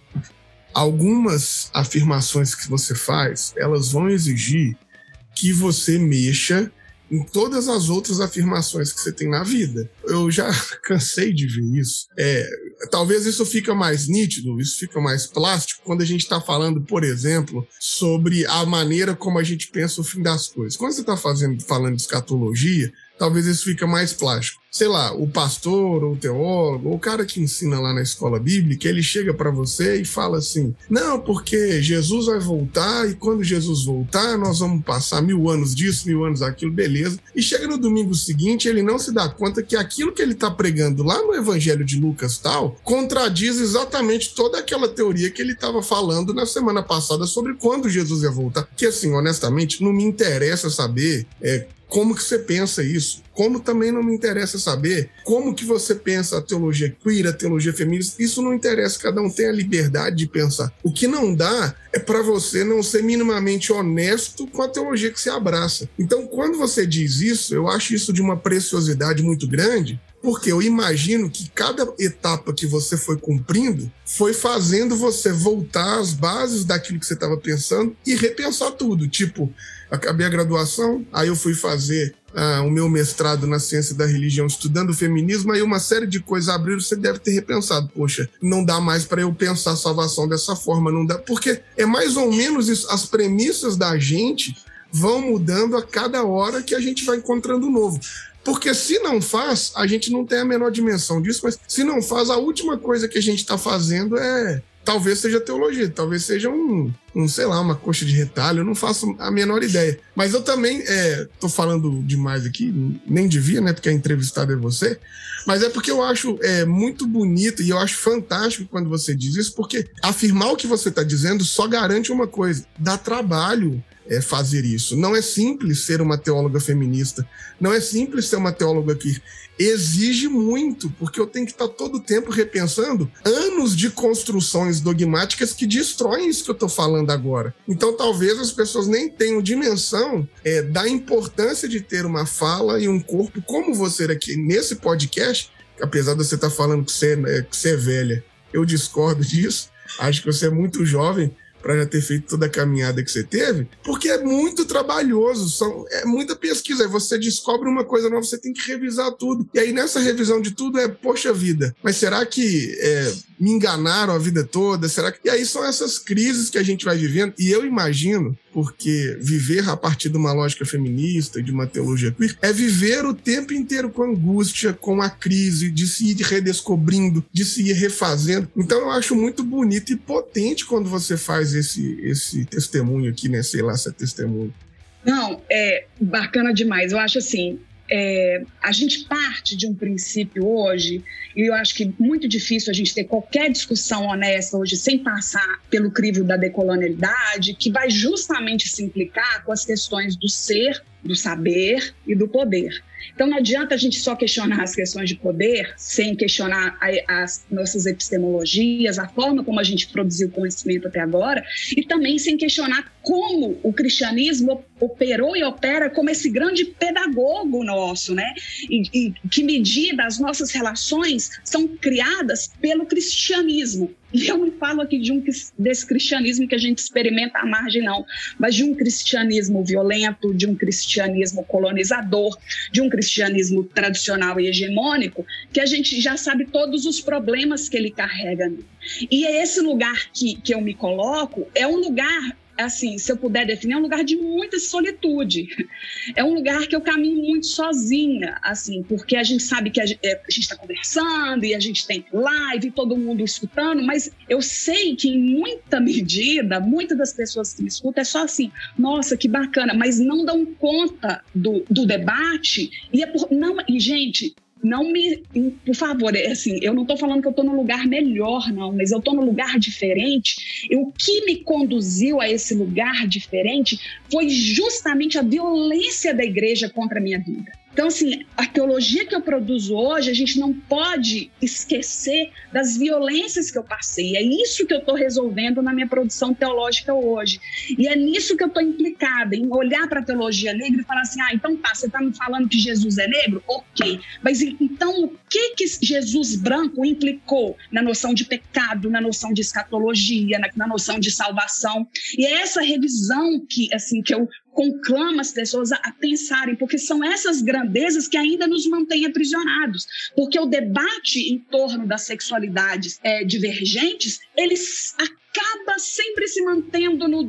algumas afirmações que você faz, elas vão exigir que você mexa em todas as outras afirmações que você tem na vida. Eu já cansei de ver isso. É, talvez isso fica mais nítido, isso fica mais plástico quando a gente está falando, por exemplo, sobre a maneira como a gente pensa o fim das coisas. Quando você está falando de escatologia, talvez isso fica mais plástico. Sei lá, o pastor, ou o teólogo, ou o cara que ensina lá na escola bíblica, ele chega para você e fala assim, não, porque Jesus vai voltar e quando Jesus voltar, nós vamos passar mil anos disso, mil anos daquilo, beleza. E chega no domingo seguinte, ele não se dá conta que aquilo que ele está pregando lá no Evangelho de Lucas tal, contradiz exatamente toda aquela teoria que ele estava falando na semana passada sobre quando Jesus ia voltar. Que assim, honestamente, não me interessa saber é, como que você pensa isso, como também não me interessa saber como que você pensa a teologia queer, a teologia feminista, isso não interessa, cada um tem a liberdade de pensar. O que não dá é para você não ser minimamente honesto com a teologia que você abraça. Então, quando você diz isso, eu acho isso de uma preciosidade muito grande, porque eu imagino que cada etapa que você foi cumprindo foi fazendo você voltar às bases daquilo que você estava pensando e repensar tudo. Tipo, acabei a graduação, aí eu fui fazer uh, o meu mestrado na ciência da religião, estudando o feminismo, aí uma série de coisas abriram, você deve ter repensado. Poxa, não dá mais para eu pensar a salvação dessa forma, não dá. Porque é mais ou menos isso, as premissas da gente vão mudando a cada hora que a gente vai encontrando novo. Porque se não faz, a gente não tem a menor dimensão disso, mas se não faz, a última coisa que a gente está fazendo é... Talvez seja teologia, talvez seja um, um, sei lá, uma coxa de retalho, eu não faço a menor ideia. Mas eu também, é, tô falando demais aqui, nem devia, né, porque a entrevistada é você, mas é porque eu acho é, muito bonito e eu acho fantástico quando você diz isso, porque afirmar o que você está dizendo só garante uma coisa, dá trabalho é, fazer isso. Não é simples ser uma teóloga feminista, não é simples ser uma teóloga que exige muito, porque eu tenho que estar todo o tempo repensando anos de construções dogmáticas que destroem isso que eu estou falando agora. Então talvez as pessoas nem tenham dimensão é, da importância de ter uma fala e um corpo como você aqui nesse podcast, apesar de você estar falando que você, é, que você é velha, eu discordo disso, acho que você é muito jovem, para já ter feito toda a caminhada que você teve, porque é muito trabalhoso, são, é muita pesquisa. Aí você descobre uma coisa nova, você tem que revisar tudo. E aí nessa revisão de tudo é, poxa vida, mas será que é, me enganaram a vida toda? Será que... E aí são essas crises que a gente vai vivendo. E eu imagino, porque viver a partir de uma lógica feminista e de uma teologia queer é viver o tempo inteiro com angústia, com a crise, de se ir redescobrindo, de se ir refazendo. Então eu acho muito bonito e potente quando você faz esse, esse testemunho aqui, né? Sei lá se é testemunho. Não, é bacana demais. Eu acho assim, é, a gente parte de um princípio hoje, e eu acho que muito difícil a gente ter qualquer discussão honesta hoje sem passar pelo crivo da decolonialidade, que vai justamente se implicar com as questões do ser, do saber e do poder. Então não adianta a gente só questionar as questões de poder sem questionar a, as nossas epistemologias, a forma como a gente produziu conhecimento até agora, e também sem questionar como o cristianismo operou e opera como esse grande pedagogo nosso, né? E, e que medida as nossas relações são criadas pelo cristianismo. E eu não falo aqui de um, desse cristianismo que a gente experimenta à margem, não, mas de um cristianismo violento, de um cristianismo colonizador, de um cristianismo tradicional e hegemônico, que a gente já sabe todos os problemas que ele carrega. E é esse lugar que, que eu me coloco, é um lugar, assim, se eu puder definir, é um lugar de muita solitude. É um lugar que eu caminho muito sozinha, assim, porque a gente sabe que a gente está conversando e a gente tem live, todo mundo escutando, mas eu sei que em muita medida, muitas das pessoas que me escutam é só assim, nossa, que bacana, mas não dão conta do, do debate. E, é por, não, e gente... Não me, por favor, é assim, eu não estou falando que eu estou num lugar melhor, não, mas eu estou num lugar diferente. E o que me conduziu a esse lugar diferente foi justamente a violência da igreja contra a minha vida. Então, assim, a teologia que eu produzo hoje, a gente não pode esquecer das violências que eu passei. É isso que eu estou resolvendo na minha produção teológica hoje. E é nisso que eu estou implicada, em olhar para a teologia negra e falar assim, ah, então tá, você está me falando que Jesus é negro? Ok. Mas então o que, que Jesus branco implicou na noção de pecado, na noção de escatologia, na, na noção de salvação? E é essa revisão que, assim, que eu conclama as pessoas a, a pensarem, porque são essas grandezas que ainda nos mantêm aprisionados, porque o debate em torno das sexualidades é, divergentes, ele acaba sempre se mantendo no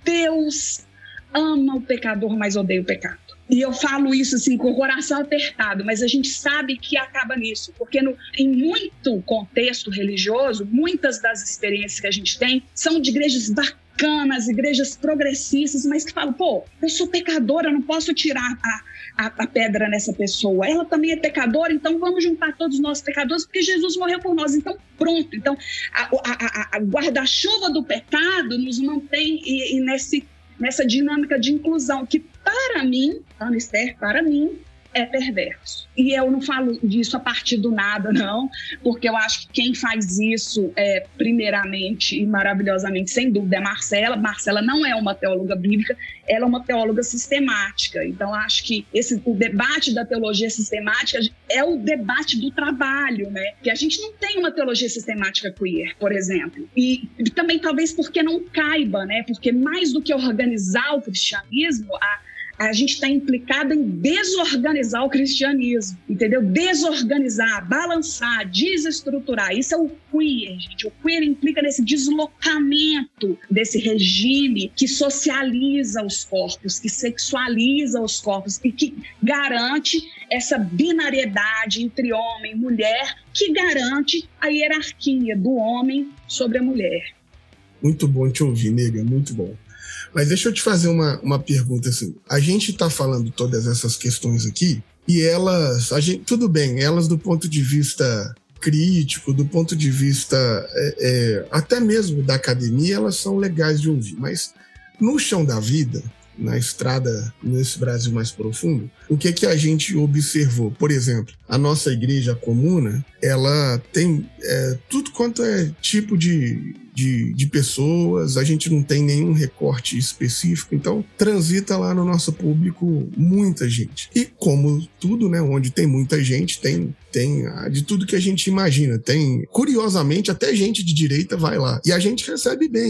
Deus ama o pecador, mas odeia o pecado. E eu falo isso assim com o coração apertado, mas a gente sabe que acaba nisso, porque no, em muito contexto religioso, muitas das experiências que a gente tem são de igrejas bacanas, igrejas progressistas, mas que falam, pô, eu sou pecadora, eu não posso tirar a, a, a pedra nessa pessoa. Ela também é pecadora, então vamos juntar todos nós pecadores, porque Jesus morreu por nós. Então, pronto. Então, a, a, a, a guarda-chuva do pecado nos mantém e, e nesse, nessa dinâmica de inclusão, que para mim, Ana Esther, para mim, é perverso. E eu não falo disso a partir do nada, não, porque eu acho que quem faz isso, é, primeiramente e maravilhosamente, sem dúvida, é Marcela. Marcela não é uma teóloga bíblica, ela é uma teóloga sistemática. Então, acho que esse, o debate da teologia sistemática é o debate do trabalho, né? Que a gente não tem uma teologia sistemática queer, por exemplo. E, e também, talvez, porque não caiba, né? Porque mais do que organizar o cristianismo, a a gente está implicado em desorganizar o cristianismo, entendeu? Desorganizar, balançar, desestruturar. Isso é o queer, gente. O queer implica nesse deslocamento desse regime que socializa os corpos, que sexualiza os corpos e que garante essa binariedade entre homem e mulher, que garante a hierarquia do homem sobre a mulher. Muito bom te ouvir, nega, muito bom. Mas deixa eu te fazer uma, uma pergunta assim. A gente está falando todas essas questões aqui e elas, a gente, tudo bem, elas do ponto de vista crítico, do ponto de vista é, é, até mesmo da academia, elas são legais de ouvir. Mas no chão da vida, na estrada, nesse Brasil mais profundo, o que que a gente observou? Por exemplo, a nossa igreja comuna, ela tem é, tudo quanto é tipo de, de, de pessoas, a gente não tem nenhum recorte específico, então transita lá no nosso público muita gente. E como tudo, né, onde tem muita gente, tem, tem de tudo que a gente imagina. Tem, curiosamente, até gente de direita vai lá. E a gente recebe bem.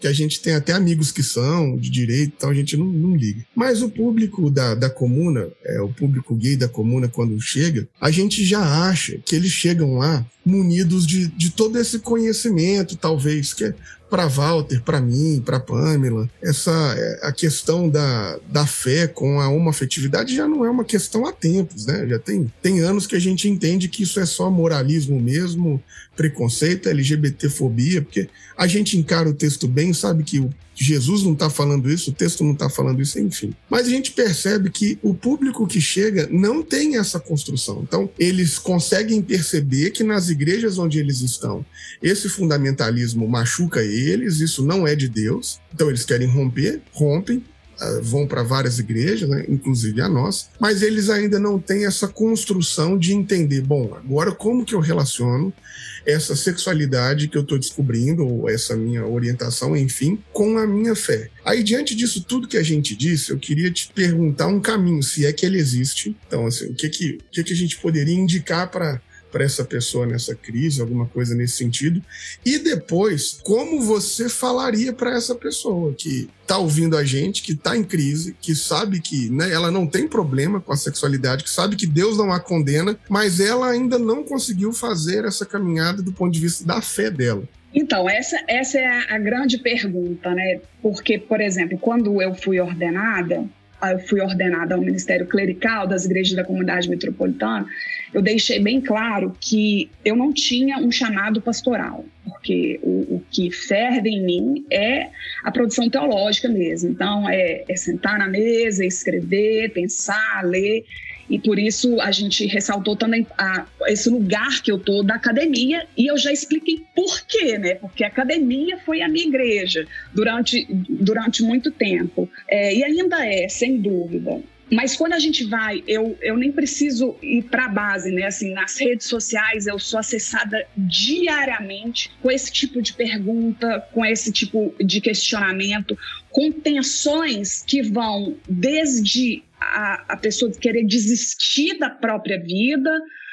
porque a gente tem até amigos que são de direito, então a gente não, não liga. Mas o público da, da comuna, é, o público gay da comuna, quando chega, a gente já acha que eles chegam lá munidos de, de todo esse conhecimento, talvez, que é para Walter, para mim, para Pamela, essa, a questão da, da fé com a homoafetividade já não é uma questão há tempos, né? Já tem, tem anos que a gente entende que isso é só moralismo mesmo, preconceito, LGBTfobia, porque a gente encara o texto bem, sabe que o Jesus não está falando isso, o texto não está falando isso, enfim. Mas a gente percebe que o público que chega não tem essa construção. Então, eles conseguem perceber que nas igrejas onde eles estão, esse fundamentalismo machuca eles, isso não é de Deus. Então, eles querem romper, rompem, vão para várias igrejas, né, inclusive a nossa, mas eles ainda não têm essa construção de entender, bom, agora como que eu relaciono essa sexualidade que eu estou descobrindo, ou essa minha orientação, enfim, com a minha fé. Aí, diante disso tudo que a gente disse, eu queria te perguntar um caminho, se é que ele existe. Então, assim, o que, que, o que, que a gente poderia indicar para para essa pessoa nessa crise, alguma coisa nesse sentido, e depois, como você falaria para essa pessoa que está ouvindo a gente, que está em crise, que sabe que, né, ela não tem problema com a sexualidade, que sabe que Deus não a condena, mas ela ainda não conseguiu fazer essa caminhada do ponto de vista da fé dela. Então, essa, essa é a, a grande pergunta, né? Porque, por exemplo, quando eu fui ordenada, eu fui ordenada ao Ministério Clerical das Igrejas da Comunidade Metropolitana, eu deixei bem claro que eu não tinha um chamado pastoral, porque o, o que ferve em mim é a produção teológica mesmo. Então, é, é sentar na mesa, escrever, pensar, ler. E por isso a gente ressaltou também a, esse lugar que eu estou da academia, e eu já expliquei por quê, né? Porque a academia foi a minha igreja durante, durante muito tempo. É, e ainda é, sem dúvida. Mas quando a gente vai, eu, eu nem preciso ir para a base, né? Assim, nas redes sociais eu sou acessada diariamente com esse tipo de pergunta, com esse tipo de questionamento, com tensões que vão desde a, a pessoa querer desistir da própria vida,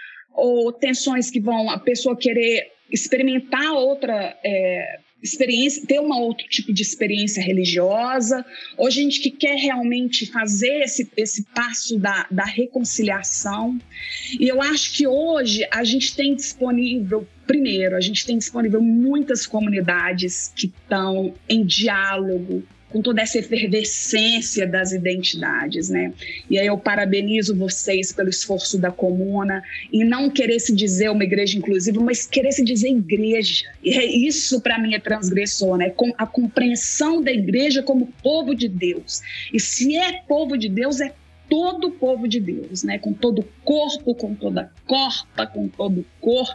ou tensões que vão a pessoa querer experimentar outra é, experiência, ter um outro tipo de experiência religiosa, ou gente que quer realmente fazer esse, esse passo da, da reconciliação. E eu acho que hoje a gente tem disponível, primeiro, a gente tem disponível muitas comunidades que estão em diálogo com toda essa efervescência das identidades, né? E aí eu parabenizo vocês pelo esforço da comuna em não querer se dizer uma igreja inclusiva, mas querer se dizer igreja. E é isso, para mim, é transgressor, né? Com a compreensão da igreja como povo de Deus. E se é povo de Deus, é todo o povo de Deus, né? Com todo o corpo, com toda a corpa, com todo o corpo.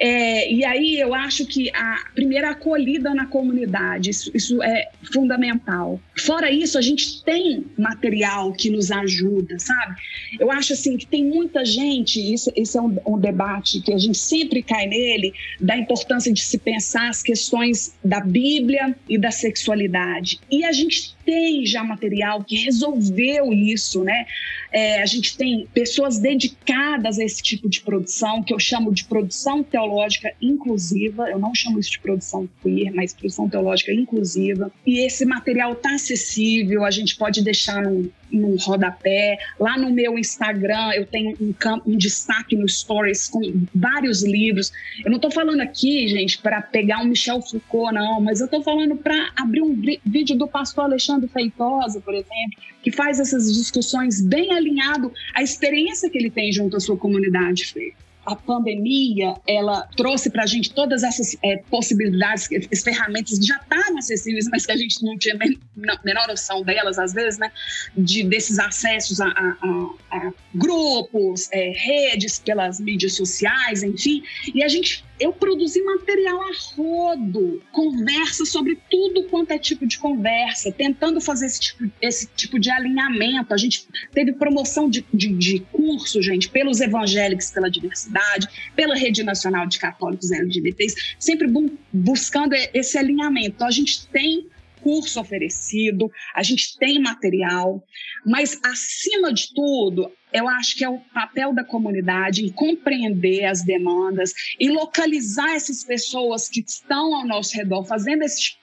É, e aí eu acho que a primeira acolhida na comunidade, isso, isso é fundamental. Fora isso, a gente tem material que nos ajuda, sabe? Eu acho assim que tem muita gente, isso, isso é um, um debate que a gente sempre cai nele, da importância de se pensar as questões da Bíblia e da sexualidade. E a gente tem já material que resolveu isso, né? É, a gente tem pessoas dedicadas a esse tipo de produção, que eu chamo de produção teológica inclusiva. Eu não chamo isso de produção queer, mas produção teológica inclusiva. E esse material está acessível, a gente pode deixar num, num rodapé. Lá no meu Instagram eu tenho um, campo, um destaque no Stories com vários livros. Eu não estou falando aqui, gente, para pegar um Michel Foucault, não, mas eu estou falando para abrir um vídeo do pastor Alexandre Feitosa, por exemplo, que faz essas discussões bem alinhado à experiência que ele tem junto à sua comunidade, Fê. A pandemia, ela trouxe para a gente todas essas é, possibilidades, essas ferramentas que já estavam acessíveis, mas que a gente não tinha men menor noção delas, às vezes, né? De, desses acessos a, a, a grupos, é, redes pelas mídias sociais, enfim. E a gente, eu produzi material a rodo, conversa sobre tudo quanto é tipo de conversa, tentando fazer esse tipo, esse tipo de alinhamento. A gente teve promoção de, de, de curso, gente, pelos evangélicos, pela diversidade, pela Rede Nacional de Católicos L G B T s, sempre bu buscando esse alinhamento. Então, a gente tem curso oferecido, a gente tem material, mas, acima de tudo, eu acho que é o papel da comunidade em compreender as demandas, em localizar essas pessoas que estão ao nosso redor, fazendo esse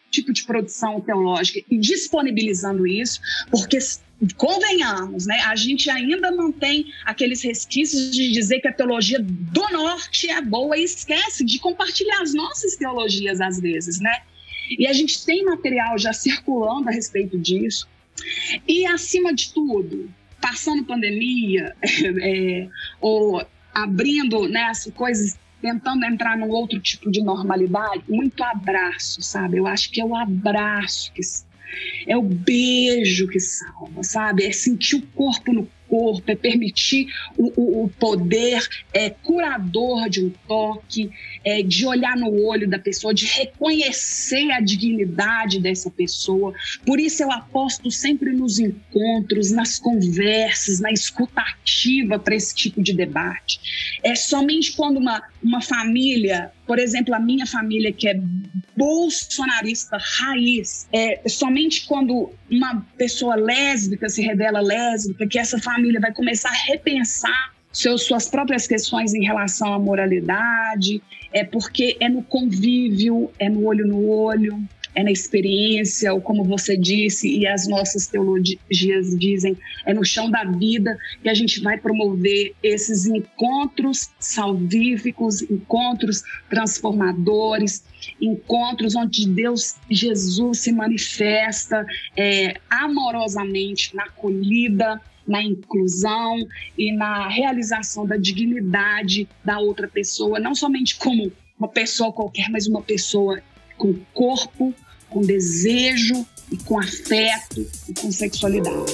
tipo de produção teológica e disponibilizando isso, porque, convenhamos, né, a gente ainda mantém aqueles resquícios de dizer que a teologia do norte é boa e esquece de compartilhar as nossas teologias às vezes, né? E a gente tem material já circulando a respeito disso. E, acima de tudo, passando pandemia, é, ou abrindo, né, as coisas, tentando entrar num outro tipo de normalidade, muito abraço, sabe? Eu acho que é o abraço que é o beijo que salva, sabe? É sentir o corpo no corpo, é permitir o, o, o poder é, curador de um toque, é, de olhar no olho da pessoa, de reconhecer a dignidade dessa pessoa. Por isso eu aposto sempre nos encontros, nas conversas, na escutativa para esse tipo de debate. É somente quando uma, uma família, por exemplo, a minha família, que é bolsonarista raiz, é somente quando uma pessoa lésbica se revela lésbica que essa família vai começar a repensar seus, suas próprias questões em relação à moralidade, é porque é no convívio, é no olho no olho, é na experiência, ou como você disse, e as nossas teologias dizem, é no chão da vida que a gente vai promover esses encontros salvíficos, encontros transformadores, encontros onde Deus, Jesus se manifesta é, amorosamente na acolhida, na inclusão e na realização da dignidade da outra pessoa, não somente como uma pessoa qualquer, mas uma pessoa com corpo, com desejo, e com afeto e com sexualidade.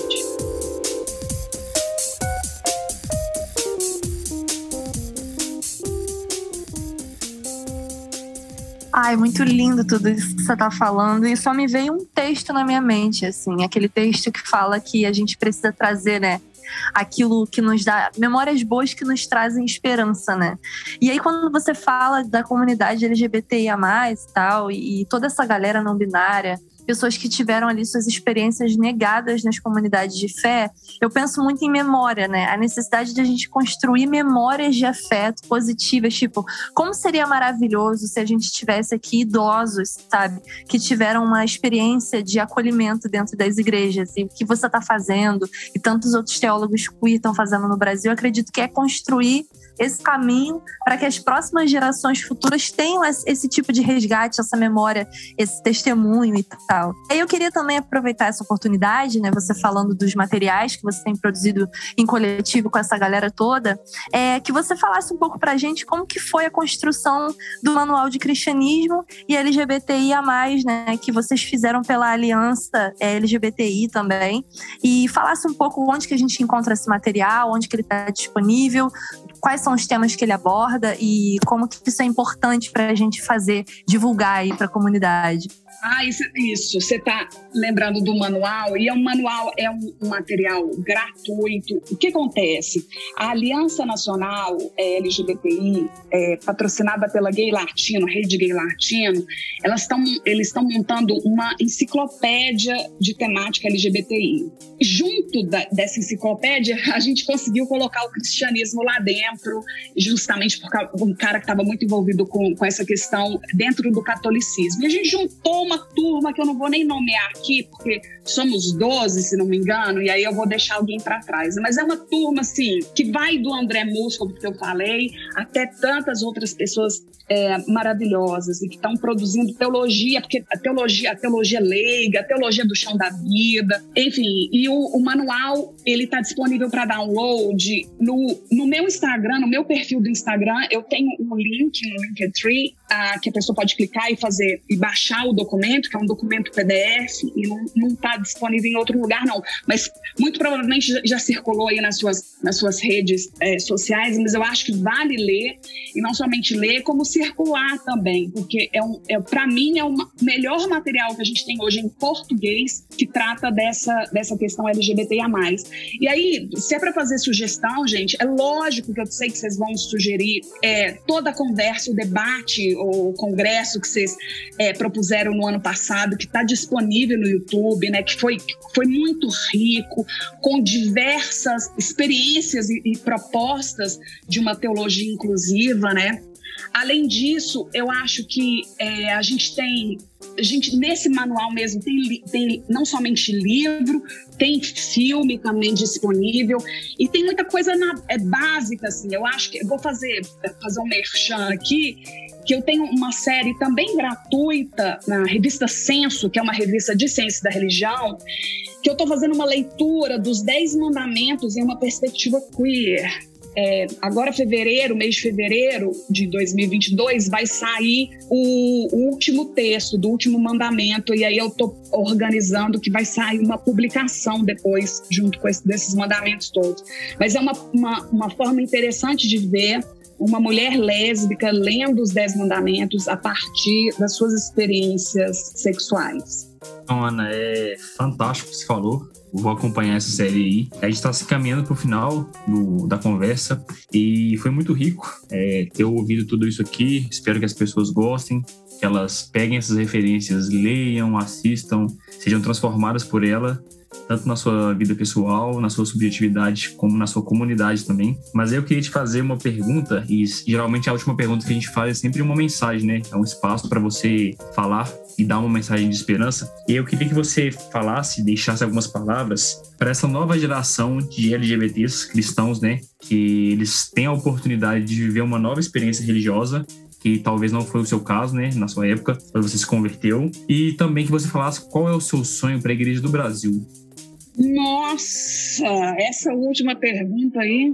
Ai, muito lindo tudo isso que você está falando. E só me veio um texto na minha mente, assim, aquele texto que fala que a gente precisa trazer, né, aquilo que nos dá, memórias boas que nos trazem esperança, né? E aí quando você fala da comunidade L G B T I A mais, e tal, e toda essa galera não binária, pessoas que tiveram ali suas experiências negadas nas comunidades de fé, eu penso muito em memória, né? A necessidade de a gente construir memórias de afeto positivas, tipo, como seria maravilhoso se a gente tivesse aqui idosos, sabe? Que tiveram uma experiência de acolhimento dentro das igrejas, e o que você está fazendo, e tantos outros teólogos queer estão fazendo no Brasil, eu acredito que é construir esse caminho para que as próximas gerações futuras tenham esse tipo de resgate, essa memória, esse testemunho e tal. Aí eu queria também aproveitar essa oportunidade, né, você falando dos materiais que você tem produzido em coletivo com essa galera toda, é, que você falasse um pouco pra gente como que foi a construção do Manual de Cristianismo e L G B T I A mais, né, que vocês fizeram pela Aliança L G B T I também, e falasse um pouco onde que a gente encontra esse material, onde que ele está disponível, quais são os temas que ele aborda e como que isso é importante para a gente fazer, divulgar aí para a comunidade. Ah, isso, isso. Você está lembrando do manual, e é um manual, é um, um material gratuito. O que acontece? A Aliança Nacional é, L G B T I, é, patrocinada pela Gay Latino, Rede Gay Latino, elas tão, eles estão montando uma enciclopédia de temática L G B T I. Junto da, dessa enciclopédia, a gente conseguiu colocar o cristianismo lá dentro, justamente porque um cara que estava muito envolvido com, com essa questão dentro do catolicismo. E a gente juntou uma turma que eu não vou nem nomear aqui, porque somos doze, se não me engano, e aí eu vou deixar alguém para trás. Mas é uma turma, assim, que vai do André Musco, que eu falei, até tantas outras pessoas é, maravilhosas e que estão produzindo teologia, porque a teologia, a teologia leiga, a teologia do chão da vida, enfim. E o, o manual, ele está disponível para download no, no meu Instagram, no meu perfil do Instagram, eu tenho um link, um Linktree, ah, que a pessoa pode clicar e fazer, e baixar o documento, que é um documento P D F, e não está disponível em outro lugar, não. Mas muito provavelmente já, já circulou aí nas suas, nas suas redes é, sociais, mas eu acho que vale ler, e não somente ler, como circular também, porque é um, é, para mim é o melhor material que a gente tem hoje em português que trata dessa, dessa questão L G B T I A mais. E aí, se é para fazer sugestão, gente, é lógico que eu sei que vocês vão sugerir é, toda a conversa, o debate, o congresso que vocês é, propuseram no ano passado, que está disponível no YouTube, né, que foi, foi muito rico, com diversas experiências e, e propostas de uma teologia inclusiva, né? Além disso, eu acho que é, a gente tem, a gente, nesse manual mesmo, tem, tem não somente livro, tem filme também disponível e tem muita coisa na, é, básica, assim. Eu acho que, eu vou fazer, fazer um merchan aqui, que eu tenho uma série também gratuita na revista Censo, que é uma revista de ciência da religião, que eu estou fazendo uma leitura dos dez mandamentos em uma perspectiva queer. É, agora, fevereiro, mês de fevereiro de dois mil e vinte e dois, vai sair o, o último texto do último mandamento, e aí eu estou organizando que vai sair uma publicação depois, junto com esse, desses mandamentos todos. Mas é uma, uma, uma forma interessante de ver uma mulher lésbica lendo os Dez Mandamentos a partir das suas experiências sexuais. Então, Ana, é fantástico o que você falou. Eu vou acompanhar essa série aí. A gente está se caminhando para o final do, da conversa e foi muito rico é, ter ouvido tudo isso aqui. Espero que as pessoas gostem, que elas peguem essas referências, leiam, assistam, sejam transformadas por ela, tanto na sua vida pessoal, na sua subjetividade, como na sua comunidade também. Mas eu queria te fazer uma pergunta, e geralmente a última pergunta que a gente faz é sempre uma mensagem, né? É um espaço para você falar e dar uma mensagem de esperança. E eu queria que você falasse, deixasse algumas palavras para essa nova geração de L G B Ts cristãos, né? Que eles têm a oportunidade de viver uma nova experiência religiosa, que talvez não foi o seu caso, né, na sua época, quando você se converteu. E também que você falasse qual é o seu sonho para a Igreja do Brasil. Nossa, essa última pergunta aí.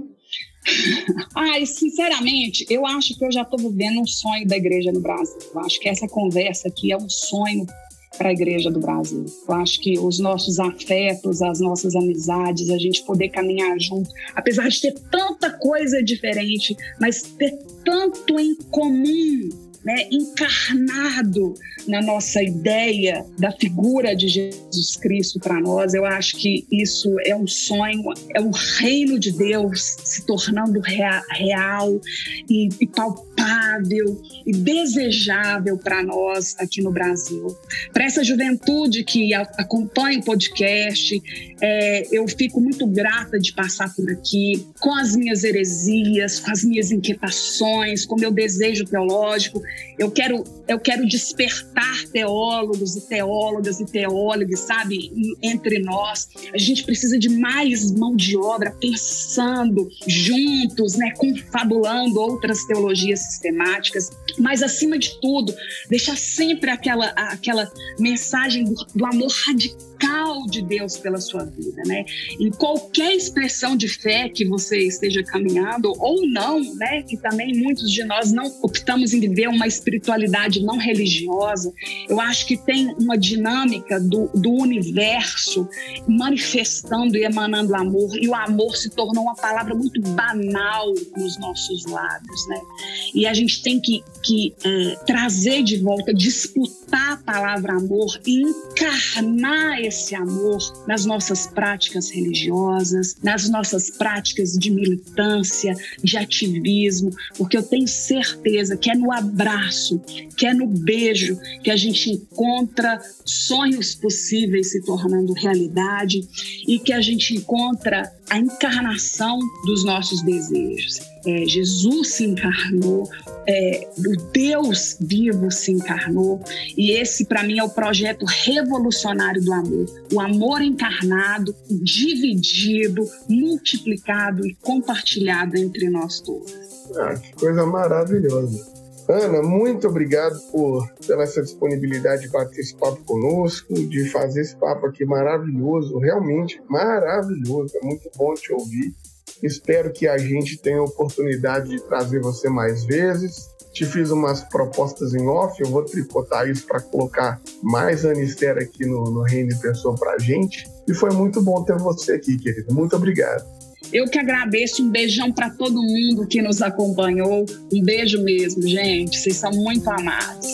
Ai, sinceramente, eu acho que eu já estou vivendo um sonho da Igreja no Brasil. Eu acho que essa conversa aqui é um sonho para a Igreja do Brasil. Eu acho que os nossos afetos, as nossas amizades, a gente poder caminhar junto, apesar de ter tanta coisa diferente, mas ter tanto em comum, né, encarnado na nossa ideia da figura de Jesus Cristo para nós. Eu acho que isso é um sonho, é o reino de Deus se tornando rea- real e, e palpável e desejável para nós aqui no Brasil. Para essa juventude que a, acompanha o podcast, é, eu fico muito grata de passar por aqui com as minhas heresias, com as minhas inquietações, com o meu desejo teológico. Eu quero, eu quero despertar teólogos e teólogas e teólogos, sabe, entre nós. A gente precisa de mais mão de obra pensando juntos, né, confabulando outras teologias sistemáticas, mas, acima de tudo, deixar sempre aquela, aquela mensagem do, do amor radical de Deus pela sua vida, né? Em qualquer expressão de fé que você esteja caminhando, ou não, né? Que também muitos de nós não optamos em viver uma espiritualidade não religiosa. Eu acho que tem uma dinâmica do, do universo manifestando e emanando amor, e o amor se tornou uma palavra muito banal nos nossos lábios, né? E a gente tem que, que é, trazer de volta, disputar a palavra amor e encarnar esse amor nas nossas práticas religiosas, nas nossas práticas de militância, de ativismo, porque eu tenho certeza que é no abraço, que é no beijo que a gente encontra sonhos possíveis se tornando realidade e que a gente encontra a encarnação dos nossos desejos. É, Jesus se encarnou, é, o Deus vivo se encarnou, e esse, para mim, é o projeto revolucionário do amor. O amor encarnado, dividido, multiplicado e compartilhado entre nós todos. Ah, que coisa maravilhosa. Ana, muito obrigado por, pela essa disponibilidade de bater esse papo conosco, de fazer esse papo aqui maravilhoso, realmente maravilhoso. É muito bom te ouvir. Espero que a gente tenha a oportunidade de trazer você mais vezes. Te fiz umas propostas em off, eu vou tricotar isso para colocar mais Ana Esther aqui no, no Reino em Pessoa para a gente. E foi muito bom ter você aqui, querido. Muito obrigado. Eu que agradeço, um beijão para todo mundo que nos acompanhou. Um beijo mesmo, gente. Vocês são muito amados.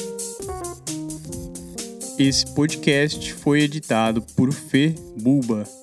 Esse podcast foi editado por Fê Bulba.